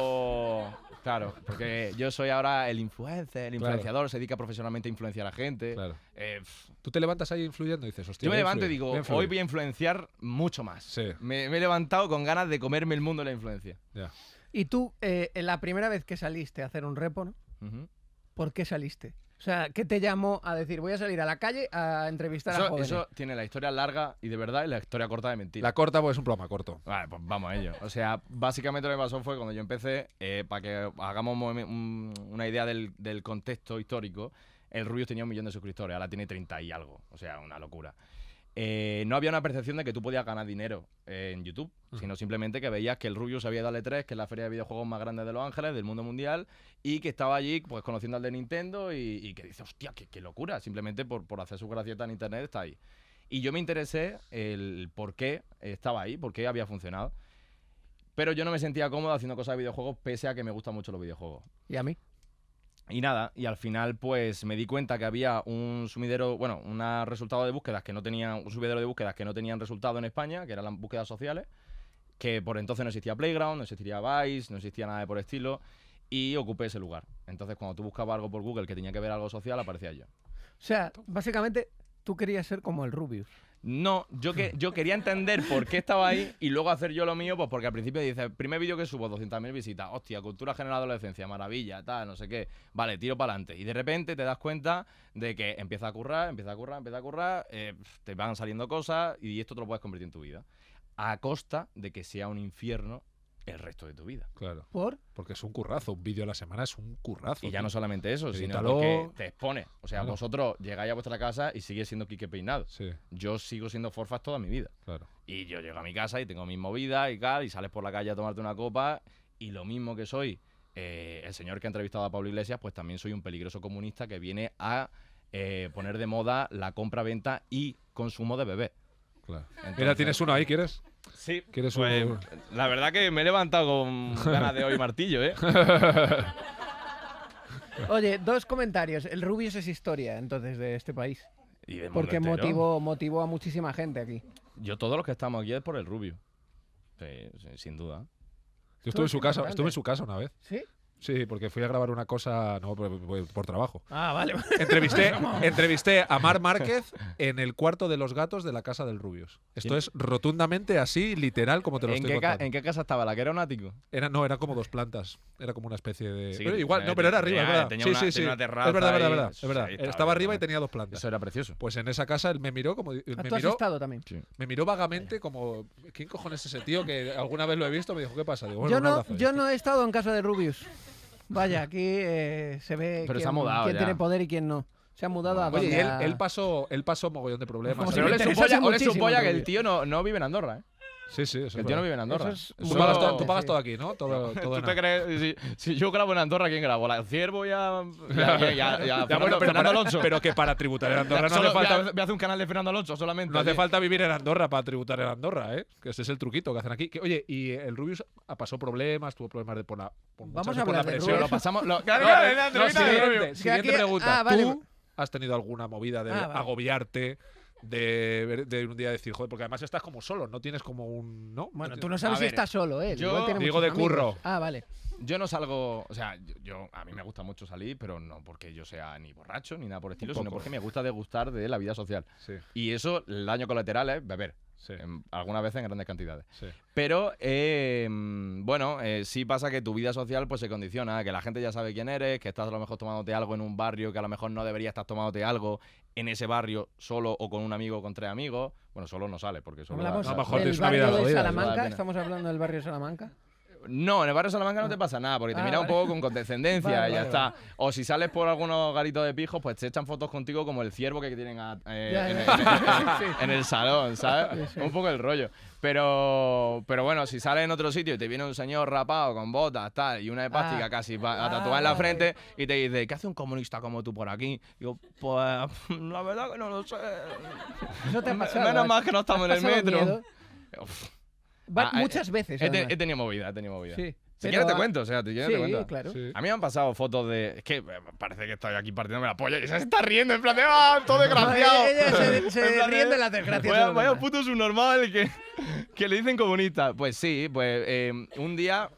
Pero, claro, porque yo soy ahora el influencer, el Claro. influenciador, se dedica profesionalmente a influenciar a la gente. Claro. Eh, pf, Tú te levantas ahí influyendo y dices, hostia. yo me voy a levanto y influir, digo, voy a influir. hoy voy a influenciar mucho más. Sí. Me, me he levantado con ganas de comerme el mundo de la influencia. Ya. Y tú, eh, en la primera vez que saliste a hacer un repo, ¿no? Ujú. ¿Por qué saliste? O sea, ¿qué te llamó a decir, voy a salir a la calle a entrevistar a Eso, jóvenes? eso tiene la historia larga y de verdad y la historia corta de mentira. La corta, pues es un programa corto. Vale, pues vamos a ello. O sea, básicamente lo que pasó fue cuando yo empecé, eh, para que hagamos un movi- un- una idea del, del contexto histórico, el Rubius tenía un millón de suscriptores, ahora tiene treinta y algo. O sea, una locura. Eh, no había una percepción de que tú podías ganar dinero eh, en YouTube, sino simplemente que veías que el Rubius había dado E tres, que es la feria de videojuegos más grande de Los Ángeles, del mundo mundial, y que estaba allí pues conociendo al de Nintendo y, y que dice, hostia, qué, qué locura, simplemente por, por hacer su gracieta en internet está ahí. Y yo me interesé el por qué estaba ahí, por qué había funcionado. Pero yo no me sentía cómodo haciendo cosas de videojuegos, pese a que me gustan mucho los videojuegos. ¿Y a mí? Y nada, y al final pues me di cuenta que había un sumidero, bueno, un resultado de búsquedas que no tenían, un subidero de búsquedas que no tenían resultado en España, que eran las búsquedas sociales, que por entonces no existía Playground, no existía Vice, no existía nada de por el estilo. y ocupé ese lugar. Entonces, cuando tú buscabas algo por Google que tenía que ver algo social, aparecía yo. O sea, básicamente tú querías ser como el Rubius. No, yo, que, yo quería entender por qué estaba ahí y luego hacer yo lo mío, pues porque al principio dices, primer vídeo que subo, doscientas mil visitas, hostia, cultura general de adolescencia, maravilla, tal, no sé qué, vale, tiro para adelante. Y de repente te das cuenta de que empieza a currar, empieza a currar, empieza a currar, eh, te van saliendo cosas y esto te lo puedes convertir en tu vida. A costa de que sea un infierno el resto de tu vida. Claro. ¿Por? Porque es un currazo. Un vídeo a la semana es un currazo. Y ya tío. no solamente eso, sino Edítalo. porque te expone. O sea, Claro. vosotros llegáis a vuestra casa y sigue siendo Quique Peinado. Sí, Yo sigo siendo Forfas toda mi vida. claro. Y yo llego a mi casa y tengo mis movidas y tal, y sales por la calle a tomarte una copa, y lo mismo que soy eh, el señor que ha entrevistado a Pablo Iglesias, pues también soy un peligroso comunista que viene a eh, poner de moda la compra-venta y consumo de bebé. claro. Entonces- Mira, tienes uno ahí, ¿quieres? Sí, ¿Quieres pues, un- la verdad que me he levantado con ganas de hoy martillo, ¿eh? Oye, dos comentarios. El Rubius es historia, entonces, de este país. Y de mundo Porque entero. motivó, motivó a muchísima gente aquí. Yo todos los que estamos aquí es por el Rubio. Sí, sí, sin duda. Yo estuve en su es casa, importante. estuve en su casa una vez. ¿Sí? Sí, porque fui a grabar una cosa, no, por, por- por trabajo. Ah, vale. Entrevisté, entrevisté a Mar Márquez en el cuarto de los gatos de la casa del Rubius. Esto ¿Quién? es rotundamente así, literal, como te lo ¿En estoy qué, ca- contando. ¿En qué casa estaba? ¿La que era un ático? Era, no, era como dos plantas. Era como una especie de. Sí, pero que igual, tenía- no, pero era arriba, tenía- es verdad. tenía sí, una- sí, sí. tenía una terraza es verdad, es verdad, ahí. es verdad, es verdad. Sí, estaba Estaba bien, arriba y también. tenía dos plantas. Eso era precioso. Pues en esa casa él me miró como. Me Ah, ¿tú has miró, estado también? Sí. me miró vagamente como. ¿Quién cojones es ese tío que alguna vez lo he visto? Me dijo, ¿qué pasa? Digo, bueno, Yo un no, abrazo. yo no he estado en casa de Rubius. Vaya, aquí eh, se ve Pero quién, se ha mudado quién ya. tiene poder y quién no. Se ha mudado a Oye, y donde él, a- él pasó, él pasó mogollón de problemas. Como si Pero me ole su interesase polla, ole su muchísimo polla que el Rubius. tío no, no vive en Andorra, ¿eh? Sí, sí, eso El es tío no verdad. vive en Andorra. Eso es Tú muy pagas, todo, importante, tú pagas sí. todo aquí, ¿no? Todo, todo ¿Tú de te nada. crees? Si, si yo grabo en Andorra, ¿quién grabo? ¿La Ciervo y a, y a, y a- y a Ya, Fernando, bueno, pero, Fernando para- Alonso? pero que para tributar en Andorra no Solo hace falta, voy a, voy a hacer un canal de Fernando Alonso solamente. no hace allí. falta vivir en Andorra para tributar en Andorra, ¿eh? Que ese es el truquito que hacen aquí. Que, oye, y el Rubius pasó problemas, tuvo problemas de por la, por Vamos muchas a veces por la hablar de presión. Pero Rubius. lo pasamos. Lo, No, claro, no, claro, en la no, entrevista de siguiente, Rubio. siguiente aquí- pregunta. ah, vale. ¿Tú has tenido alguna movida de Ah, vale. agobiarte? De, ver- de un día decir, joder, porque además estás como solo, no tienes como un. ¿no? Bueno, No tú tienes- no sabes A si ver, estás solo, ¿eh? yo Igual tiene digo muchos de amigos. curro. Ah, vale. Yo no salgo, o sea, yo, yo- a mí me gusta mucho salir, pero no porque yo sea ni borracho ni nada por el estilo, Un sino poco. porque me gusta degustar de la vida social. Sí, Y eso, el daño colateral es beber, sí, en- algunas veces en grandes cantidades. sí. Pero, eh, mm, bueno, eh, sí pasa que tu vida social pues se condiciona, que la gente ya sabe quién eres, que estás a lo mejor tomándote algo en un barrio que a lo mejor no deberías estar tomándote algo en ese barrio solo o con un amigo o con tres amigos. Bueno, solo no sale porque solo... Hablamos da- a lo mejor del tienes una vida barrio de jodida, vale la Salamanca. pena. Estamos hablando del barrio de Salamanca. No, en el barrio de Salamanca no te pasa nada, porque te Ah, mira un vale. poco con condescendencia Vale, y ya vale, está. O si sales por algunos garitos de pijos, pues te echan fotos contigo como el ciervo que tienen a- eh, Ya, en, ya. el- en el- Sí. en el salón, ¿sabes? Sí, sí. Un poco el rollo. Pero, pero bueno, si sales en otro sitio y te viene un señor rapado con botas, tal, y una hepástica Ah. casi pa- Ah, tatuada en la vale. frente, y te dice, ¿qué hace un comunista como tú por aquí? Digo, pues la verdad que no lo sé. Eso te ha pasado. Menos ¿eh? mal que no estamos en ¿Has el pasado metro. miedo? Uf, Va- Ah, eh, muchas veces. he, te- además. he tenido movida, he tenido movida. Sí. Si pero quieres te a- cuento, o sea, si quieres te Sí, cuento. claro. Sí. A mí me han pasado fotos de. Es que eh, parece que estoy aquí partiéndome la polla y se está riendo en plan de. ¡Ah, todo desgraciado! Ella- ella se- se En plan ríen de las desgracias de Vaya, los vaya demás. puto subnormal que, que le dicen comunista. Pues sí, pues eh, un día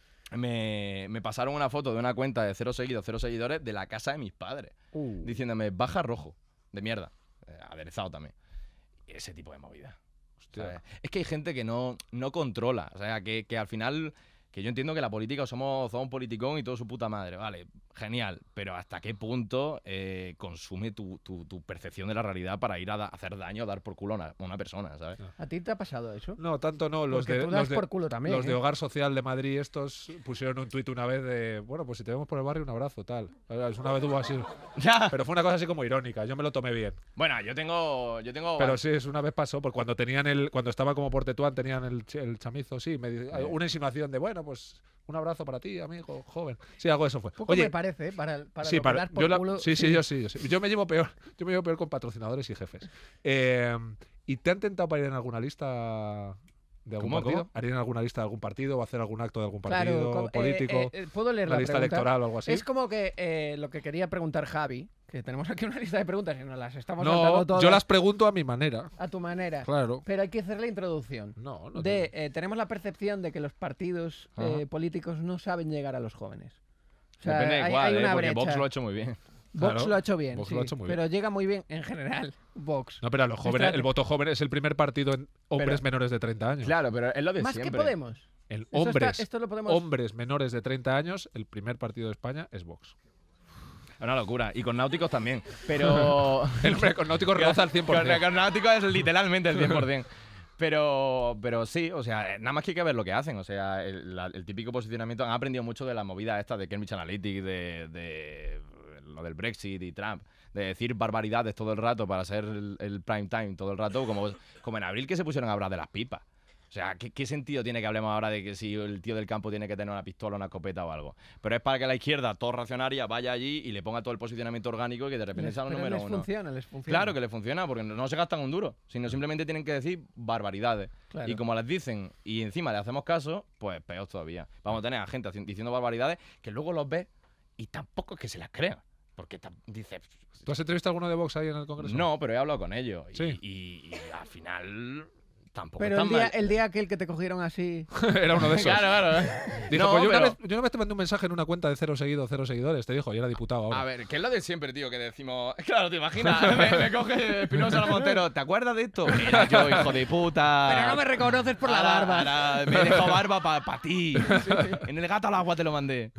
me, me pasaron una foto de una cuenta de cero seguidos, cero seguidores de la casa de mis padres. Uh. Diciéndome, baja rojo. De mierda. eh, aderezado también. Y ese tipo de movida. Hostia. ¿sabes? Es que hay gente que no, no controla. O sea, que, que al final. Que yo entiendo que la política somos, somos un politicón y todo su puta madre. Vale, genial. Pero ¿hasta qué punto eh, consume tu, tu, tu percepción de la realidad para ir a da- hacer daño, a dar por culo a una, a una persona, ¿sabes? ¿A ti te ha pasado eso? No, tanto no. Los Porque de, tú das los de, por culo también. los de ¿eh? Hogar Social de Madrid, estos pusieron un tuit una vez de, bueno, pues si te vemos por el barrio, un abrazo, tal. Es una vez hubo así. Ya. Pero fue una cosa así como irónica, yo me lo tomé bien. Bueno, yo tengo. Yo tengo. Pero sí, es una vez pasó, porque cuando tenían el, cuando estaba como por Tetuán, tenían el, ch- el chamizo, sí, me, di- una insinuación de, bueno, pues un abrazo para ti, amigo, joven. Sí, algo de eso fue. Poco Oye, me parece, ¿eh? Para, para sí, lo que para- das por yo la- culo, sí, sí, yo sí, yo sí. Yo me llevo peor, yo me llevo peor con patrocinadores y jefes. Eh, ¿Y te han tentado para ir en alguna lista de algún ¿Cómo, partido? cómo? ¿A ir en alguna lista de algún partido o hacer algún acto de algún Claro, partido como- eh, político? eh, eh, ¿puedo leer la la, lista pregunta? electoral o algo así? Es como que eh, lo que quería preguntar Javi, que tenemos aquí una lista de preguntas y nos las estamos No, saltando todas yo las pregunto a mi manera. a tu manera. Claro. Pero hay que hacer la introducción. No, no De, eh, tenemos la percepción de que los partidos Ajá. eh, políticos no saben llegar a los jóvenes. O sea, Depende de hay, cuál, hay ¿eh? una Porque brecha. Vox lo ha hecho muy bien. Vox Claro, lo ha hecho bien, Vox sí, lo ha hecho muy pero bien. llega muy bien en general, Vox. No, pero a los jóvenes, Fíjate. el voto joven es el primer partido en hombres Pero- menores de treinta años. Claro, pero es lo de Más siempre. que Podemos. En Esto está- hombres, esto lo podemos... hombres menores de treinta años, el primer partido de España es Vox. Es una locura. Y con náuticos también. Pero. El hombre con náutico roza al cien por Con, cien. con náuticos es literalmente el cien por cien. Pero, pero sí, o sea, nada más que hay que ver lo que hacen. O sea, el, la- el típico posicionamiento. Han aprendido mucho de la movida esta de Cambridge Analytica, de, de lo del Brexit y Trump. De decir barbaridades todo el rato para ser el, el prime time todo el rato. Como, como en abril que se pusieron a hablar de las pipas. O sea, ¿qué, ¿qué sentido tiene que hablemos ahora de que si el tío del campo tiene que tener una pistola, una escopeta o algo? Pero es para que la izquierda, todo racionaria, vaya allí y le ponga todo el posicionamiento orgánico y que de repente Les, sea un pero número les uno. funciona, les funciona. Claro que le funciona, porque no no se gastan un duro, sino simplemente tienen que decir barbaridades. Claro. Y como les dicen y encima le hacemos caso, pues peor todavía. Vamos a tener a gente haci- diciendo barbaridades que luego los ves y tampoco es que se las crean. Porque tam- dice, ¿Tú has entrevistado a alguno de Vox ahí en el Congreso? no, pero he hablado con ellos. Y, Sí. y- y al final tampoco Pero están el día, mal. el día aquel que te cogieron así... Era uno de esos. Claro, claro. Dijo, No, pues yo, una pero- vez, yo una vez te mandé un mensaje en una cuenta de cero seguidos, cero seguidores. Te dijo, y era diputado ahora. A ver, ¿qué es lo de siempre, tío? Que decimos. Claro, te imaginas. me, me coge Espinosa Montero. ¿Te acuerdas de esto? Era yo, hijo de puta. Pero no me reconoces por la Ahora- barba. ahora me he dejado barba para ti. En el gato al agua te lo mandé.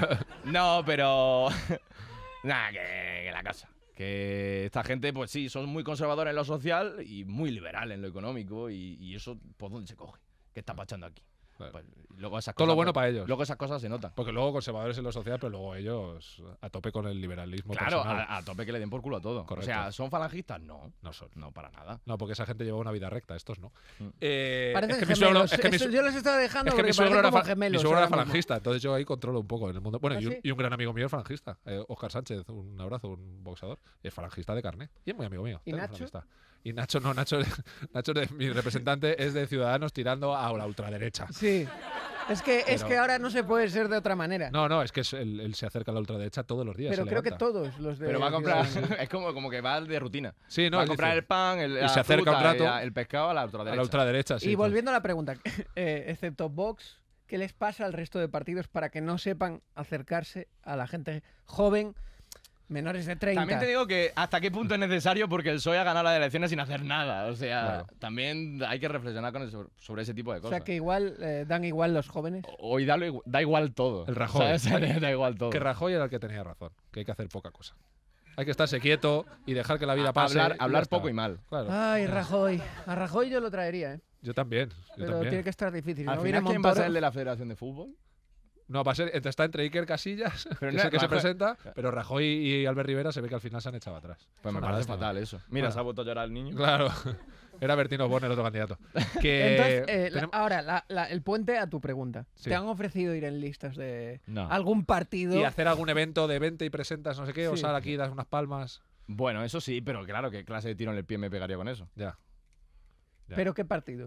No, pero. Nada, que, que la casa. Que esta gente, pues sí, son muy conservadores en lo social y muy liberales en lo económico. Y, y eso, ¿por dónde se coge? ¿Qué está pasando aquí? Claro. Pues, luego esas Todo lo cosas, bueno pues, para ellos. Luego esas cosas se notan. Porque luego conservadores en lo social, pero luego ellos a tope con el liberalismo Claro, personal. a, a tope que le den por culo a todo. Correcto. O sea, ¿son falangistas? No. No son. No, para nada. No, porque esa gente lleva una vida recta, estos no. Mm. Eh, Parecen es que mi suegro, gemelos. es que mi, Esto su- yo los estaba dejando es que mi porque suegro parecen era, como fa- gemelos. mi suegro era ahora mismo. falangista, entonces yo ahí controlo un poco en el mundo. Bueno, ¿Ah, y, un, sí? y un gran amigo mío es falangista, eh, Óscar Sánchez, un abrazo, un boxeador, es falangista de carnet. Y es muy amigo mío. ¿Y es Nacho? falangista. Y Nacho no, Nacho, Nacho de, mi representante es de Ciudadanos tirando a la ultraderecha. Sí. Es que, es Pero- que ahora no se puede ser de otra manera. No, no, es que es- él, él se acerca a la ultraderecha todos los días. pero se creo que levanta. todos los de... Pero va a comprar. Ciudadanos. Es como, como que va de rutina. Sí, no, va a él comprar dice, el pan, el, y la se acerca un fruta, rato el, el pescado a la a ultraderecha. la ultraderecha. Sí, y entonces- volviendo a la pregunta, eh, excepto Vox, ¿qué les pasa al resto de partidos para que no sepan acercarse a la gente joven, menores de treinta? También te digo que hasta qué punto es necesario porque el P S O E ha ganado las elecciones sin hacer nada. O sea, Claro. también hay que reflexionar con eso- sobre ese tipo de O cosas. sea, que igual eh, dan igual los jóvenes. Hoy da, lo igu- da igual todo. El Rajoy. ¿Sabes? Da igual todo. Que Rajoy era el que tenía razón, que hay que hacer poca cosa. Hay que estarse quieto y dejar que la vida pase. hablar y ya hablar está. poco y mal. Claro. Ay, Rajoy. A Rajoy yo lo traería, ¿eh? Yo también. Yo Pero también. tiene que estar difícil. Al ¿No? Viene final, ¿quién va a Montoro. ser el de la Federación de Fútbol? No, va a ser, entre- está entre Iker Casillas, Pero que no, es el que se Rajoy- presenta, pero Rajoy y Albert Rivera se ve que al final se han echado atrás. Pues Es me una parece lástima. fatal eso. Mira, Bueno. se ha vuelto a llorar el niño. Claro. Era Bertino Borne el otro candidato. Que Entonces, eh, la- tenemos- ahora, la- la- el puente a tu pregunta. Sí. ¿Te han ofrecido ir en listas de No. algún partido? y hacer algún evento de vente y presentas no sé qué, o Sí. sal aquí, das unas palmas. Bueno, eso sí, pero claro, ¿qué clase de tiro en el pie me pegaría con eso? Ya. Ya. ¿Pero qué partido?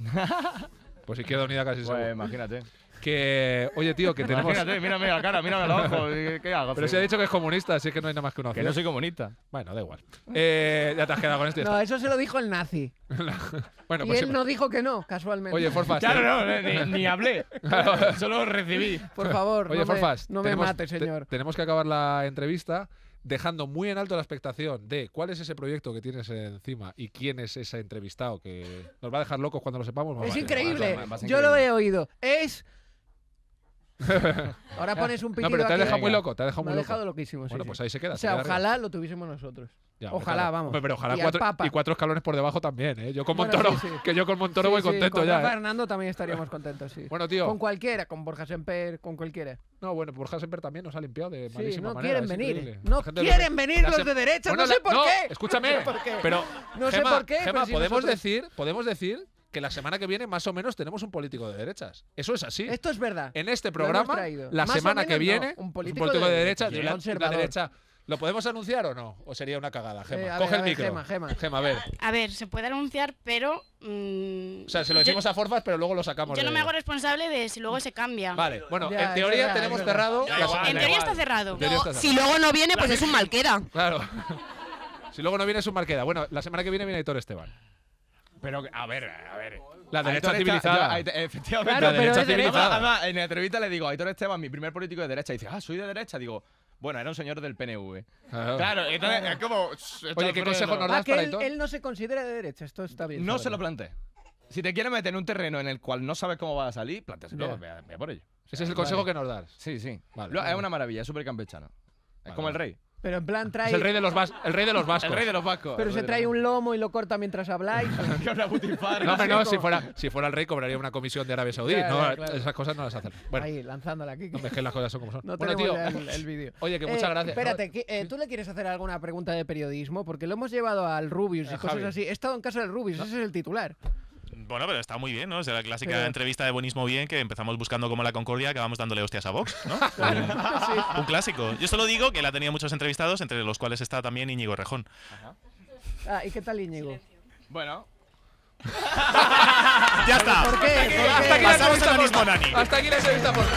Pues Izquierda Unida casi Pues seguro. imagínate. Que, oye, tío, que tenemos. Imagínate, mírame la cara, mírame los ojos. ¿Qué, qué hago? Pero se ha dicho que es comunista, así que no hay nada más que una que opción. no soy comunista. Bueno, da igual. Eh, ya te has quedado con esto y ya No, eso se lo dijo el nazi. está. Bueno, y pues él sí. no dijo que no, casualmente. Oye, Forfas. Claro, no, ni, ni hablé. Solo recibí. Por favor, Oye, no, Forfas, me, no me tenemos- mate, te- señor. tenemos que acabar la entrevista dejando muy en alto la expectación de cuál es ese proyecto que tienes encima y quién es ese entrevistado que nos va a dejar locos cuando lo sepamos. Es Vale, increíble. va a ser Yo lo increíble. he oído. Es. Ahora pones un pitido No, pero te has aquí. dejado muy Venga. loco, te has dejado Me muy ha loco. dejado loquísimo. sí, Bueno, sí. pues ahí se queda. O se sea, queda arriba. ojalá lo tuviésemos nosotros. Ya, ojalá, claro. vamos. Hombre, pero ojalá Y al cuatro, Papa. y cuatro escalones por debajo también, ¿eh? Yo con Bueno, Montoro, sí, sí. que yo con Montoro Sí, voy sí, contento con ya. Rafa ¿eh? Hernando también estaríamos contentos, sí. Bueno, tío. Con cualquiera, con Borja Semper, con cualquiera. No, bueno, Borja Semper también nos ha limpiado de Sí, malísima no manera. quieren es venir. increíble. No La gente quieren de- venir la los sem- de derecha, Bueno, no sé la- por no, qué. Escúchame, No sé por qué. pero No sé Gema, por qué, Gema, pero si podemos nosotros- decir, podemos decir que la semana que viene más o menos tenemos un político de derechas. Eso es así. Esto es verdad. En este Lo hemos programa, traído. la Más o semana que menos no, viene, un político de de, derecha, derecha, sí, de la, conservador. la derecha. ¿Lo podemos anunciar o no? ¿O sería una cagada, Gema? Eh, a Coge ver, a el ver, micro. Gema, Gema. Gema, a ver. A ver, se puede anunciar, pero. mm, O sea, se lo yo- decimos a Forfas, pero luego lo sacamos. Yo no de- me hago responsable de si luego se cambia. Vale, bueno, Ya, en teoría es verdad, tenemos es verdad. cerrado. Ya, la igual, semana- En da teoría igual. está cerrado. En teoría está Si cerrado. luego no viene, pues es un mal queda. Claro. Si luego no viene es un marqueda. Bueno, la semana que viene viene Aitor Esteban. Pero, a ver, a ver. La derecha Aitor está- civilizada. yo- Aitor- efectivamente. Claro, la pero derecha es derecha. civilizada. Además, en la entrevista le digo, Aitor Esteban, mi primer político de derecha. Y dice, ah, soy de derecha. Digo, bueno, era un señor del P N V. Claro. Claro, entonces es como. Oye, ¿qué consejo nos Ah, das que para él, Aitor? él no se considera de derecha, esto está bien. No saberlo. se lo planteé. Si te quieres meter en un terreno en el cual no sabes cómo va a salir, plantéaselo, Ya. vea, vea por ello. Ese es el consejo que nos das. Sí, sí. Vale, Lo- vale. Es una maravilla, es súper campechano. Es Vale, como el vale. rey. Pero en plan trae. Es el rey de los, vas el rey de los vascos. El rey de los vascos. Pero el se rey trae de los- un lomo y lo corta mientras habláis. Una butifarra. No, hombre, no, como- si fuera, si fuera el rey cobraría una comisión de Arabia Saudí. Claro, no, claro. esas cosas no las hacen. Bueno, Ahí, lanzándola aquí. hombre, es que las cosas son como son. No bueno, tenemos tío. ya el, el vídeo. Oye, que muchas Eh, gracias. Espérate, que, eh, ¿tú le quieres hacer alguna pregunta de periodismo? Porque lo hemos llevado al Rubius y A cosas Javi. así. He estado en casa del Rubius, ese es el titular. Bueno, pero está muy bien, ¿no? Es la clásica Pero- entrevista de Buenismo Bien que empezamos buscando como la Concordia, acabamos dándole hostias a Vox, ¿no? un, un clásico. Yo solo digo que él ha tenido muchos entrevistados, entre los cuales está también Íñigo Rejón. Ah, ¿y qué tal Íñigo? Bueno. ¡Ya está! ¿Por qué? ¿Por qué? Hasta aquí la Pasamos entrevista al mismo por- Nani. Hasta aquí la entrevista por.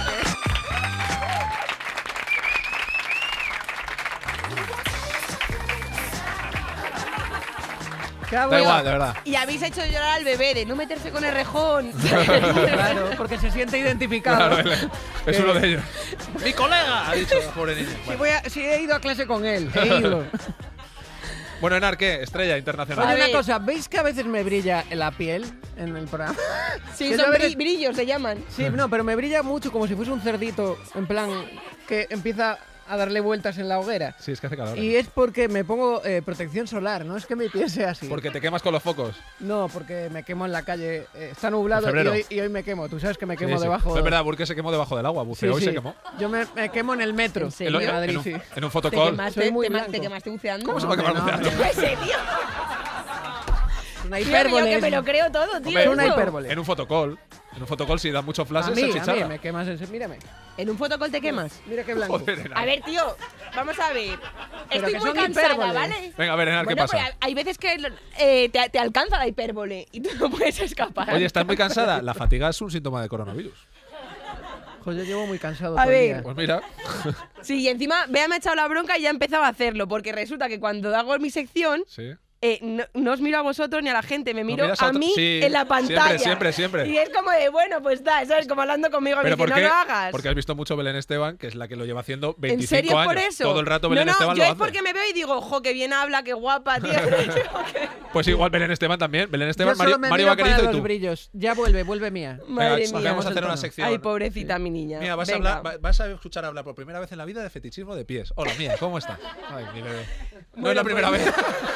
Qué Da bueno. igual, de verdad. Y habéis hecho llorar al bebé de no meterse con el rejón. Claro, porque se siente identificado. Claro, él es uno de ellos. ¡Mi colega! Ha dicho el pobre niño. Si, Bueno, voy a- si he ido a clase con él, he ido. Bueno, Enar, ¿qué? Estrella internacional. A Oye, una ver. cosa, ¿veis que a veces me brilla la piel en el programa? Sí, Que son yo a veces- bri- brillos, se llaman. Sí, no, pero me brilla mucho como si fuese un cerdito, en plan, que empieza a darle vueltas en la hoguera. Sí, es que hace calor. Y es porque me pongo eh, protección solar, no es que mi piel sea así. Porque te quemas con los focos. No, porque me quemo en la calle. eh, está nublado En y febrero. hoy, y hoy me quemo. Tú sabes que me Sí, quemo sí. debajo. Es verdad, porque se quemó debajo del agua. Sí, Buceó y sí. se quemó. Yo me, me quemo en el metro. ¿En serio? de En, Madrid, en un, sí. en un ¿Te fotocall. quemaste, Soy muy te, ma- blanco. te quemaste buceando? ¿Cómo se va a No, quemar no, buceando? no. ¿En serio? Es una Tío, que yo hipérbole. que me lo creo todo, tío. Hombre, Es una eso. hipérbole. En un fotocall. En un fotocall, si dan muchos A flashes, mí, se a mí, chicharra. me quemas ese. Mírame. ¿En un fotocall te quemas? Mira qué blanco. Joder, Enar. A ver, tío, vamos a ver. Pero Estoy que muy son cansada, hipérboles. ¿vale? Venga, a ver, Enar, ¿qué Bueno, pasa? pues hay veces que eh, te, te alcanza la hipérbole y tú no puedes escapar. Oye, ¿estás muy cansada? La fatiga es un síntoma de coronavirus. Pues yo llevo muy cansado A todo el ver. día. Pues mira. Sí, y encima Bea me ha echado la bronca y ya empezaba a hacerlo, porque resulta que cuando hago mi sección, Sí. eh, no, no os miro a vosotros ni a la gente, me miro miras a, a otro- mí sí, en la pantalla. siempre, siempre, siempre. Y es como de, bueno, pues está, ¿sabes? Como hablando conmigo, me ¿Pero dice, por qué? no lo hagas. Porque has visto mucho Belén Esteban, que es la que lo lleva haciendo ¿En veinticinco serio es años. por eso? Todo el rato Belén no, no, Esteban yo lo es hace. porque me veo y digo, jo, qué bien habla, qué guapa, tío. Pues igual Belén Esteban también. Belén Yo Esteban, solo Mario, me Mario miro para Vaquerizo y los tú. brillos. Ya vuelve, vuelve mía. Madre Venga, mía. vamos a hacer el una tono. sección. Ay, pobrecita mi niña. Mira, vas a, Venga. hablar, va- vas a escuchar hablar por primera vez en la vida de fetichismo de pies. Hola, mía, ¿cómo está? Ay, mi bebé. No Bueno, es la primera pues- vez.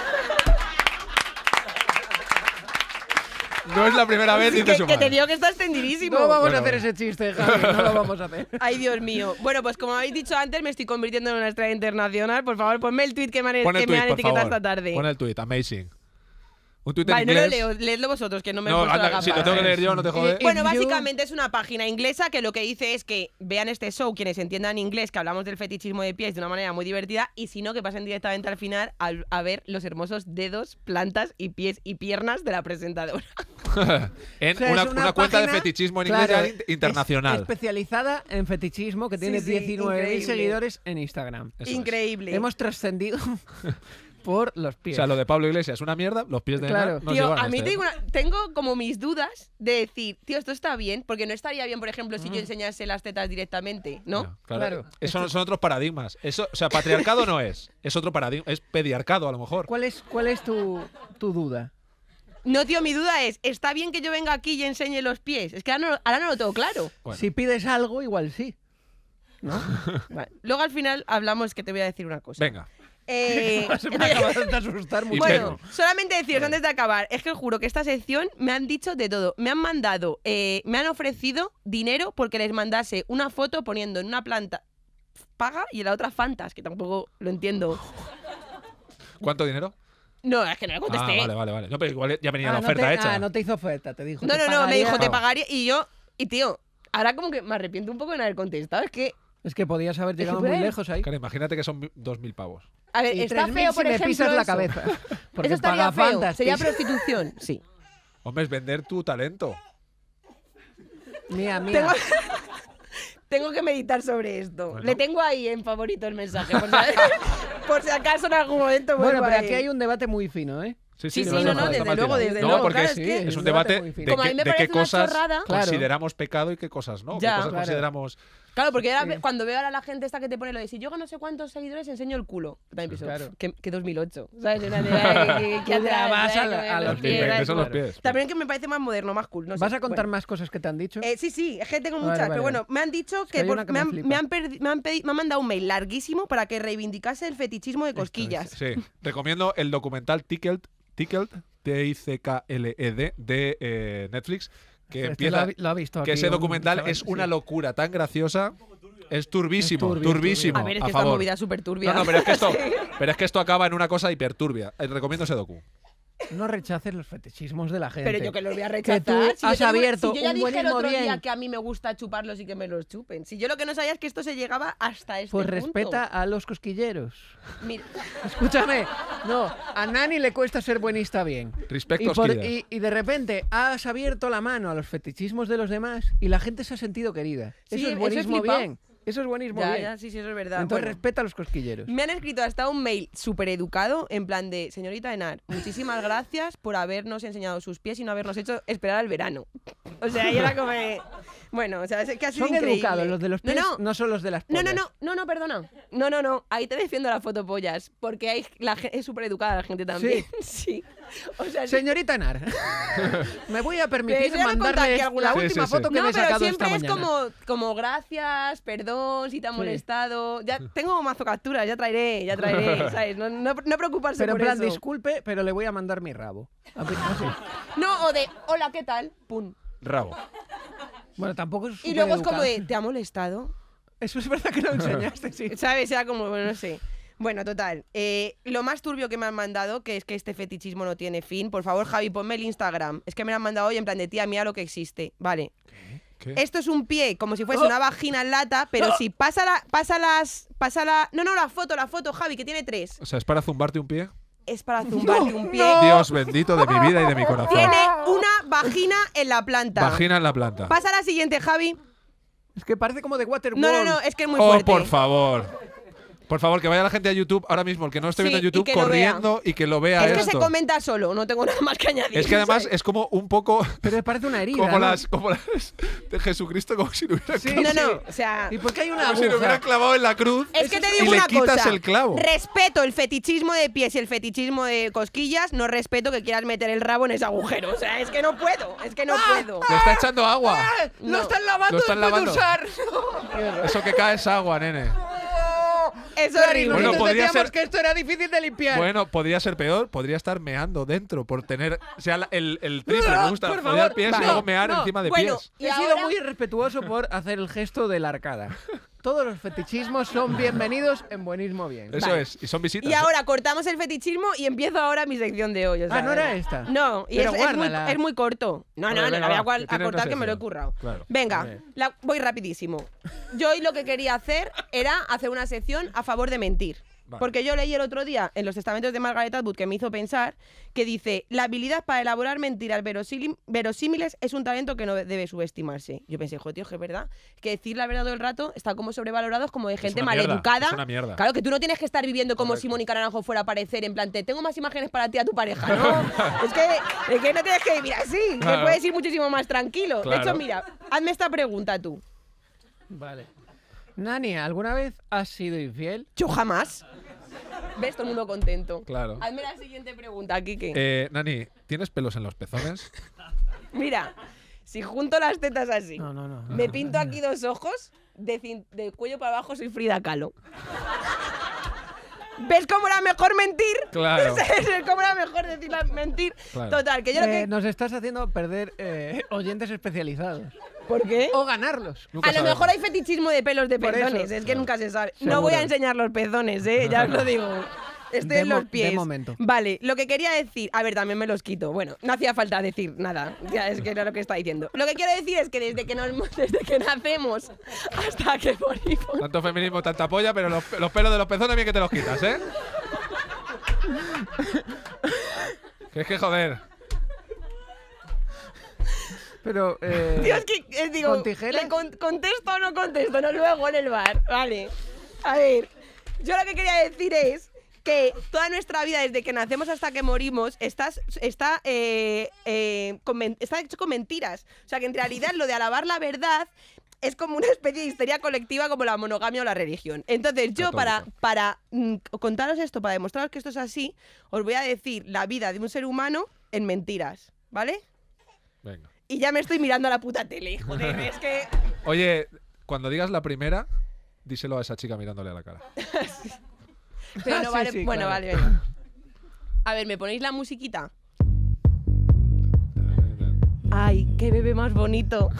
No es la primera vez, dice que, su que te madre. digo que estás tendidísimo. No vamos Bueno, a hacer bueno. ese chiste, Javi. No lo vamos a hacer. Ay, Dios mío. Bueno, pues como habéis dicho antes, me estoy convirtiendo en una estrella internacional. Por favor, ponme el tweet que me han, Pon el que me tweet, han por etiquetado favor. esta tarde. Pon el tweet, amazing. Un tweet en Vale, no lo inglés. leo, leedlo vosotros, que no me he No, puesto anda, la si lo gafa. tengo que leer yo, no te jode. Eh, Bueno, If you- básicamente es una página inglesa que lo que dice es que vean este show quienes entiendan inglés, que hablamos del fetichismo de pies de una manera muy divertida, y si no, que pasen directamente al final al- a, ver los hermosos dedos, plantas y pies y piernas de la presentadora. en O sea, una, es una cuenta de página, fetichismo en claro, inglés ya es- in- internacional. especializada en fetichismo, que Sí, tiene sí, diecinueve mil increíble. seguidores en Instagram. Eso es. Increíble. Hemos trascendido por los O pies. sea, lo de Pablo Iglesias es una mierda, los pies de Claro. Enar nos Tío, llevan a mí este, tengo, ¿eh? una- tengo como mis dudas de decir, tío, esto está bien, porque no estaría bien, por ejemplo, si yo enseñase las tetas directamente, ¿no? Ya, Claro. Eso son otros paradigmas. Eso, o sea, patriarcado no es. Es otro paradigma. Es pediarcado, a lo mejor. ¿Cuál es, cuál es tu, tu duda? No, tío, mi duda es, ¿está bien que yo venga aquí y enseñe los pies? Es que ahora no, ahora no lo tengo claro. Bueno. Si pides algo, igual sí. ¿No? Vale. Luego al final hablamos que te voy a decir una cosa. Venga. Eh, Me acabas de asustar mucho. bueno, solamente deciros antes de acabar, es que os juro que esta sección me han dicho de todo. Me han mandado, eh, me han ofrecido dinero porque les mandase una foto poniendo en una planta paga y en la otra Fantas, que tampoco lo entiendo. ¿Cuánto dinero? No, es que no le Ah, contesté. vale, vale, vale. No, pero igual ya venía Ah, la no oferta te, hecha. ah, no te hizo oferta, te dijo. No, te no, no, me dijo, pagaría- te pagaría. Y yo, y tío, ahora como que me arrepiento un poco de no haber contestado. Es que, Es que podías haber llegado súper- muy lejos ahí. Claro, imagínate que son mi- dos mil pavos. a ver, Y está tres mil feo, si por me ejemplo. pisas la eso. cabeza. Porque Eso estaría paga feo. Fantastic. Sería prostitución, sí. Hombre, es vender tu talento. Mía, mía. Tengo, tengo que meditar sobre esto. Bueno. Le tengo ahí en favorito el mensaje, por si, por si acaso en algún momento Bueno, vuelvo pero a aquí él. hay un debate muy fino, ¿eh? Sí, sí, sí, no, no, no, no, está desde mal luego, tirado. desde No, luego. porque Claro, es, es que es un un debate debate muy fino. de, Como a qué- mí me de qué parece una cosas chorrada. Claro. consideramos pecado y qué cosas no. Ya. qué cosas Claro. consideramos. Claro, porque ahora Sí. ve- cuando veo ahora a la gente esta que te pone lo de si yo no sé cuántos seguidores enseño el culo. También pienso, Claro. "Pff, que, que dos mil ocho. ¿Sabes? Una de, "Ay, que- que Tú ya atrás, vas ¿sabes? a la- Que a me los los pies, pies, Eso ¿sabes? son los Claro. pies. También que me parece más moderno, más cool. No sé. ¿Vas a contar Bueno. más cosas que te han dicho? Eh, sí, sí, es que tengo Vale, muchas, vale, pero vale. bueno, me han dicho que que, hay por- una que me, me han, flipa. me, han perdi- me, han pedi- me han mandado un mail larguísimo para que reivindicase el fetichismo de cosquillas. Sí, recomiendo el documental Tickled, Tickled, T I C K L E D, de eh, Netflix, que Este empieza... lo ha, lo ha visto Que aquí ese un documental chaval, es una sí. locura tan graciosa. Es turbísimo, Es turbio, turbísimo. A ver, es a que esta favor. movida es súper turbia. No, no, pero es que esto, pero es que esto acaba en una cosa hiperturbia. Eh, Recomiendo ese docu. No rechaces los fetichismos de la gente. Pero yo que los voy a Que rechazar. tú Si yo has tengo- abierto si yo ya un dije el buenismo otro día bien. que a mí me gusta chuparlos y que me los chupen. Si yo lo que no sabía es que esto se llegaba hasta este Pues punto. respeta a los cosquilleros. Mira, Escúchame, no, a Nani le cuesta ser buenista bien. Respecto Y, por- cosquillas. y- y de repente has abierto la mano a los fetichismos de los demás y la gente se ha sentido querida. Sí, Eso es eso he buenismo flipado. bien. Eso es buenismo ya, bien. ya, sí, sí, eso es verdad. Entonces Bueno. respeta a los cosquilleros. Me han escrito hasta un mail súper educado, en plan de, señorita Enar, muchísimas gracias por habernos enseñado sus pies y no habernos hecho esperar al verano. O sea, yo era como de- Bueno, o sea, es que ha sido Son increíble. educados, los de los pies no, no, no, son los de las no, pollas. no, no, no, no, perdona. No, no, no, ahí te defiendo la foto pollas, porque hay, la, ge- es súper educada la gente también. Sí. O sea, sí. Señorita Nar, me voy a Que permitir eso ya lo he contado mandarle aquí alguna la vez. última Sí, sí, sí. foto que No, me he pero sacado siempre esta es mañana. como, como gracias, perdón, si te han Sí. molestado. Ya tengo mazo capturas, ya traeré, ya traeré, ¿sabes? No, no, no preocuparse Pero en por plan, eso. disculpe, pero le voy a mandar mi rabo. Así. No, o de, hola, ¿qué tal? Pum. Rabo. Bueno, tampoco es Y luego es como supereducado. de, ¿te ha molestado? Eso es verdad que lo enseñaste, sí. ¿Sabes? Era como, bueno, no sé. Bueno, total. Eh, lo más turbio que me han mandado, que es que este fetichismo no tiene fin. Por favor, Javi, ponme el Instagram. Es que me lo han mandado hoy en plan de tía, mira lo que existe. Vale. ¿Qué? Esto es un pie, como si fuese Oh. una vagina en lata, pero Oh. si pasa la, pasa las, pasa la, no, no, la foto, la foto, Javi, que tiene tres. O sea, ¿es para zumbarte un pie? Es para zumbarte un pie. Dios bendito de mi vida y de mi corazón. Tiene una vagina en la planta. Vagina en la planta. Pasa a la siguiente, Javi. Es que parece como de Waterworld. No, no, no, es que es muy Oh, fuerte. por favor. Por favor, que vaya la gente a YouTube ahora mismo, el que no esté Sí, viendo y YouTube, que lo corriendo y que lo vea Es que esto. se comenta solo, no tengo nada más que añadir. Es que además ¿sabes? es como un poco Pero parece una herida. como ¿no? las, como las de Jesucristo, como si lo hubiera Sí, clavado, No, sí. no, o sea... ¿Y por qué hay una como si lo hubiera aguja? clavado en la cruz. Es que te y digo le una quitas cosa. el clavo. Respeto el fetichismo de pies y el fetichismo de cosquillas. No respeto que quieras meter el rabo en ese agujero. O sea, es que no puedo. Es que no puedo. Le está echando agua. ¡Lo No. están lavando Lo están después lavando. de usar! Eso que cae es agua, nene. Es Dani, horrible. Bueno, nosotros podría decíamos ser- que esto era difícil de limpiar. Bueno, podría ser peor. Podría estar meando dentro por tener. O sea, la- el, el triple. Me gusta Por follar favor. pies Vale. y luego mear No. encima de Bueno, pies. y He sido ahora- muy irrespetuoso por hacer el gesto de la arcada. Todos los fetichismos son bienvenidos en buenismo bien. Eso Vale. es. Y son visitas. Y ¿eh? ahora cortamos el fetichismo y empiezo ahora mi sección de hoy. o sea, Ah, ¿no era esta? No, y Pero es, es muy, guárdala. es muy corto. No, Vale, no, no, venga, la voy a, va, cual- que a tiene cortar una que me lo he sección. currado. Claro. Venga, Vale. la- voy rapidísimo. Yo hoy lo que quería hacer era hacer una sección a favor de mentir. Vale. Porque yo leí el otro día en los testamentos de Margaret Atwood que me hizo pensar que dice, la habilidad para elaborar mentiras verosílim- verosímiles es un talento que no debe subestimarse. Yo pensé, joder, tío, que es verdad, que decir la verdad todo el rato está como sobrevalorados como de gente una mierda, maleducada. es una mierda. Claro, que tú no tienes que estar viviendo como Correcto. si Mónica Naranjo fuera a aparecer en plan, te tengo más imágenes para ti a tu pareja, ¿no? es, que, es que no tienes que vivir así, que Claro. puedes ir muchísimo más tranquilo. Claro. De hecho, mira, hazme esta pregunta tú. Vale. Nani, ¿alguna vez has sido infiel? Yo jamás. ¿Ves? Todo el mundo contento. Claro. Hazme la siguiente pregunta, Kike. Eh, Nani, ¿tienes pelos en los pezones? Mira, si junto las tetas así, No, no, no. me pinto aquí dos ojos, de, cin- de cuello para abajo soy Frida Kahlo. ¿Ves cómo era mejor mentir? Claro. ¿Ves cómo era mejor decir la- mentir? Claro. Total, que yo lo Eh, que... Nos estás haciendo perder eh, oyentes especializados. ¿Por qué? O ganarlos. Nunca A lo sabemos. mejor hay fetichismo de pelos de Por eso. pezones, es que nunca se sabe. Seguro. No voy a enseñar los pezones, ¿eh? Ya os lo digo. Estoy De en mo- los pies. de momento. Vale, lo que quería decir... A ver, también me los quito. Bueno, no hacía falta decir nada. Ya es que era lo que está diciendo. Lo que quiero decir es que desde que, nos, desde que nacemos hasta que morimos... Tanto feminismo, tanta polla, pero los, los pelos de los pezones bien que te los quitas, ¿eh? Que es que joder. Pero. Eh, Dios, que eh, digo, ¿con tijeras? ¿le con- contesto o no contesto? No luego en el bar. Vale. A ver, yo lo que quería decir es que toda nuestra vida, desde que nacemos hasta que morimos, estás, está, eh, eh, con, está hecho con mentiras. O sea, que en realidad lo de alabar la verdad es como una especie de histeria colectiva como la monogamia o la religión. Entonces yo para, para mm, contaros esto, para demostraros que esto es así, os voy a decir la vida de un ser humano en mentiras, ¿vale? Venga. Y ya me estoy mirando a la puta tele, joder, es que... Oye, cuando digas la primera, díselo a esa chica mirándole a la cara. Pero no Sí, vale, sí, bueno, claro. vale, venga. A ver, ¿me ponéis la musiquita? Ay, qué bebé más bonito.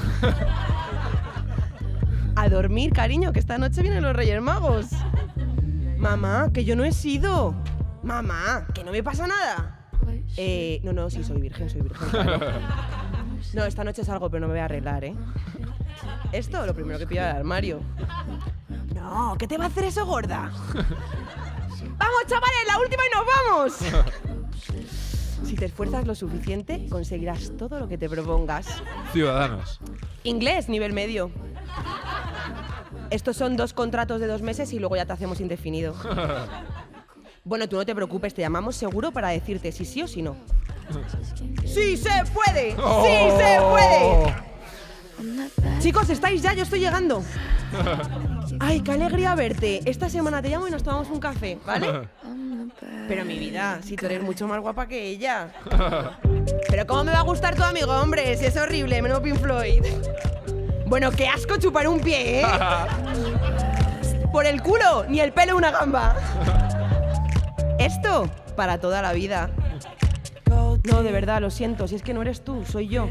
A dormir, cariño, que esta noche vienen los Reyes Magos. Mamá, que yo no he sido. Mamá, que no me pasa nada. Eh, no, no, sí, soy virgen, soy virgen. Claro. No, esta noche salgo, pero no me voy a arreglar, ¿eh? Esto, lo primero que pillo del armario. No, ¿qué te va a hacer eso, gorda? ¡Vamos, chavales, la última y nos vamos! Si te esfuerzas lo suficiente, conseguirás todo lo que te propongas. Ciudadanos. Inglés, nivel medio. Estos son dos contratos de dos meses y luego ya te hacemos indefinido. Bueno, tú no te preocupes, te llamamos seguro para decirte si sí o si no. ¡Sí se puede! Oh. ¡Sí se puede! Chicos, ¿estáis ya? Yo estoy llegando. Ay, qué alegría verte. Esta semana te llamo y nos tomamos un café, ¿vale? Pero mi vida, si tú eres mucho más guapa que ella. Pero ¿cómo me va a gustar tu amigo, hombre? Si es horrible, menudo Pink Floyd. Bueno, qué asco chupar un pie, ¿eh? Por el culo, ni el pelo una gamba. Esto, para toda la vida. No, de verdad, lo siento. Si es que no eres tú, soy yo.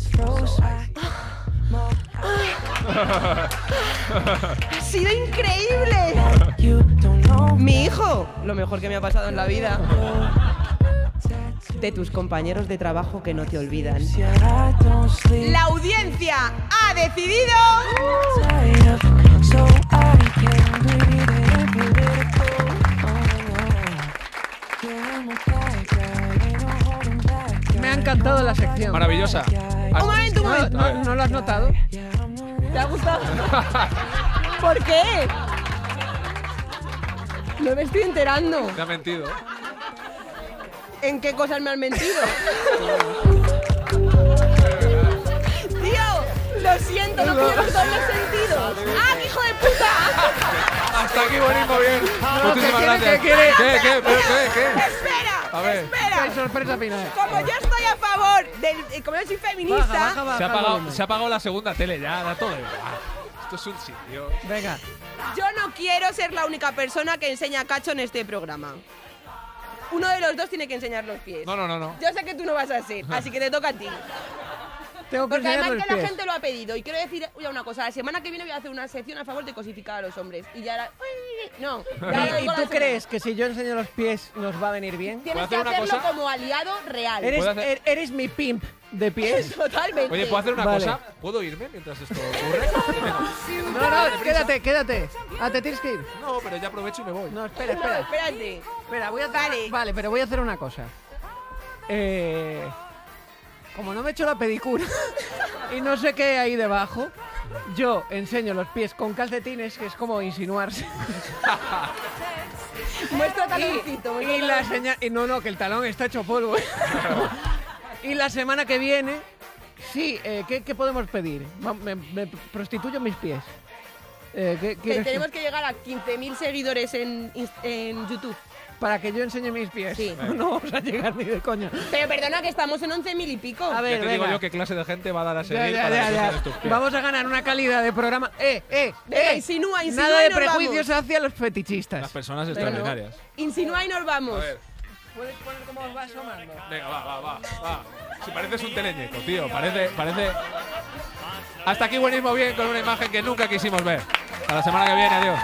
¡Ha sido increíble! Mi hijo, lo mejor que me ha pasado en la vida. De tus compañeros de trabajo que no te olvidan. La audiencia ha decidido. Me ha encantado la sección. Maravillosa. Un momento, un ¿No, momento. no, ¿no lo has notado? ¿Te ha gustado? ¿Por qué? No me estoy enterando. Te ha mentido. ¿En qué cosas me han mentido? Tío, lo siento, no quiero todos los sentidos. ¡Ah, qué hijo de puta! Hasta aquí, buenísimo, bien. que Muchísimas quiere, gracias. que quiere. ¿Qué, qué, qué, qué, qué? ¡Espera! A ver. ¡Espera! ¡Qué sorpresa final! Como yo estoy a favor del... eh, Como yo soy feminista... Baja, baja, baja Se ha, el apagado, volumen. se ha apagado la segunda tele ya, da todo igual. Esto es un sitio. Venga. Yo no quiero ser la única persona que enseña cacho en este programa. Uno de los dos tiene que enseñar los pies. No, no, no, no. Yo sé que tú no vas a ser, así que te toca a ti. Tengo que Porque enseñar además los que la pies. gente lo ha pedido. Y quiero decir ya una cosa. La semana que viene voy a hacer una sección a favor de cosificar a los hombres. Y ya era... No. ya lo ¿Y digo la tú semana. crees que si yo enseño los pies nos va a venir bien? Tienes ¿Puedo que hacer una hacerlo cosa? como aliado real. Eres, ¿Puedo hacer- er- eres mi pimp de pies. Totalmente. Oye, ¿puedo hacer una Vale. cosa? ¿Puedo irme mientras esto ocurre? Que tengo- No, no, quédate, quédate. Ah, ¿te tienes que ir? No, pero ya aprovecho y me voy. No, espera, No, espera. espérate. Espera, voy a hacer... Vale. Vale, pero voy a hacer una cosa. Eh... Como no me he hecho la pedicura y no sé qué hay debajo, yo enseño los pies con calcetines, que es como insinuarse. Muestra Y, taloncito. muestra y la taloncito. señal... Y no, no, que el talón está hecho polvo. Y la semana que viene, sí, eh, ¿qué, qué podemos pedir? Va- Me, me prostituyo mis pies. Eh, ¿qué Que quieres tenemos tú? que llegar a quince mil seguidores en, Inst- en YouTube. Para que yo enseñe mis pies. Sí. No vamos a llegar ni de coña. Pero perdona que estamos en once mil y pico. A Ya ver, te digo venga. yo qué clase de gente va a dar a Ya, seguir ya, para ya, que ya. enseñes tus pies. Vamos a ganar una calidad de programa. ¡Eh, eh, Venga, eh! insinúa, insinúa Nada y de nos prejuicios vamos. hacia los Las fetichistas. personas Bueno, extraordinarias. Insinúa y nos vamos. A ver, ¿Puedes poner cómo os va asomando? venga, va, va, va, va. Si pareces un teleñeco, tío. Parece, parece. Hasta aquí buenísimo bien con una imagen que nunca quisimos ver. A la semana que viene, adiós.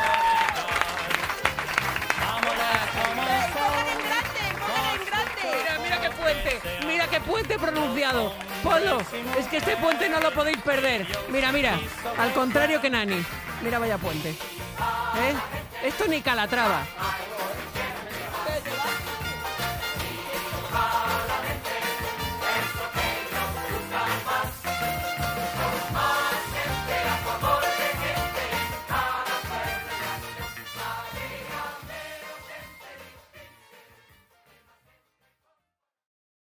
Mira, mira qué puente, mira qué puente pronunciado. Ponlo, es que este puente no lo podéis perder. Mira, mira, al contrario que Nani. Mira, vaya puente. ¿Eh? Esto ni Calatrava.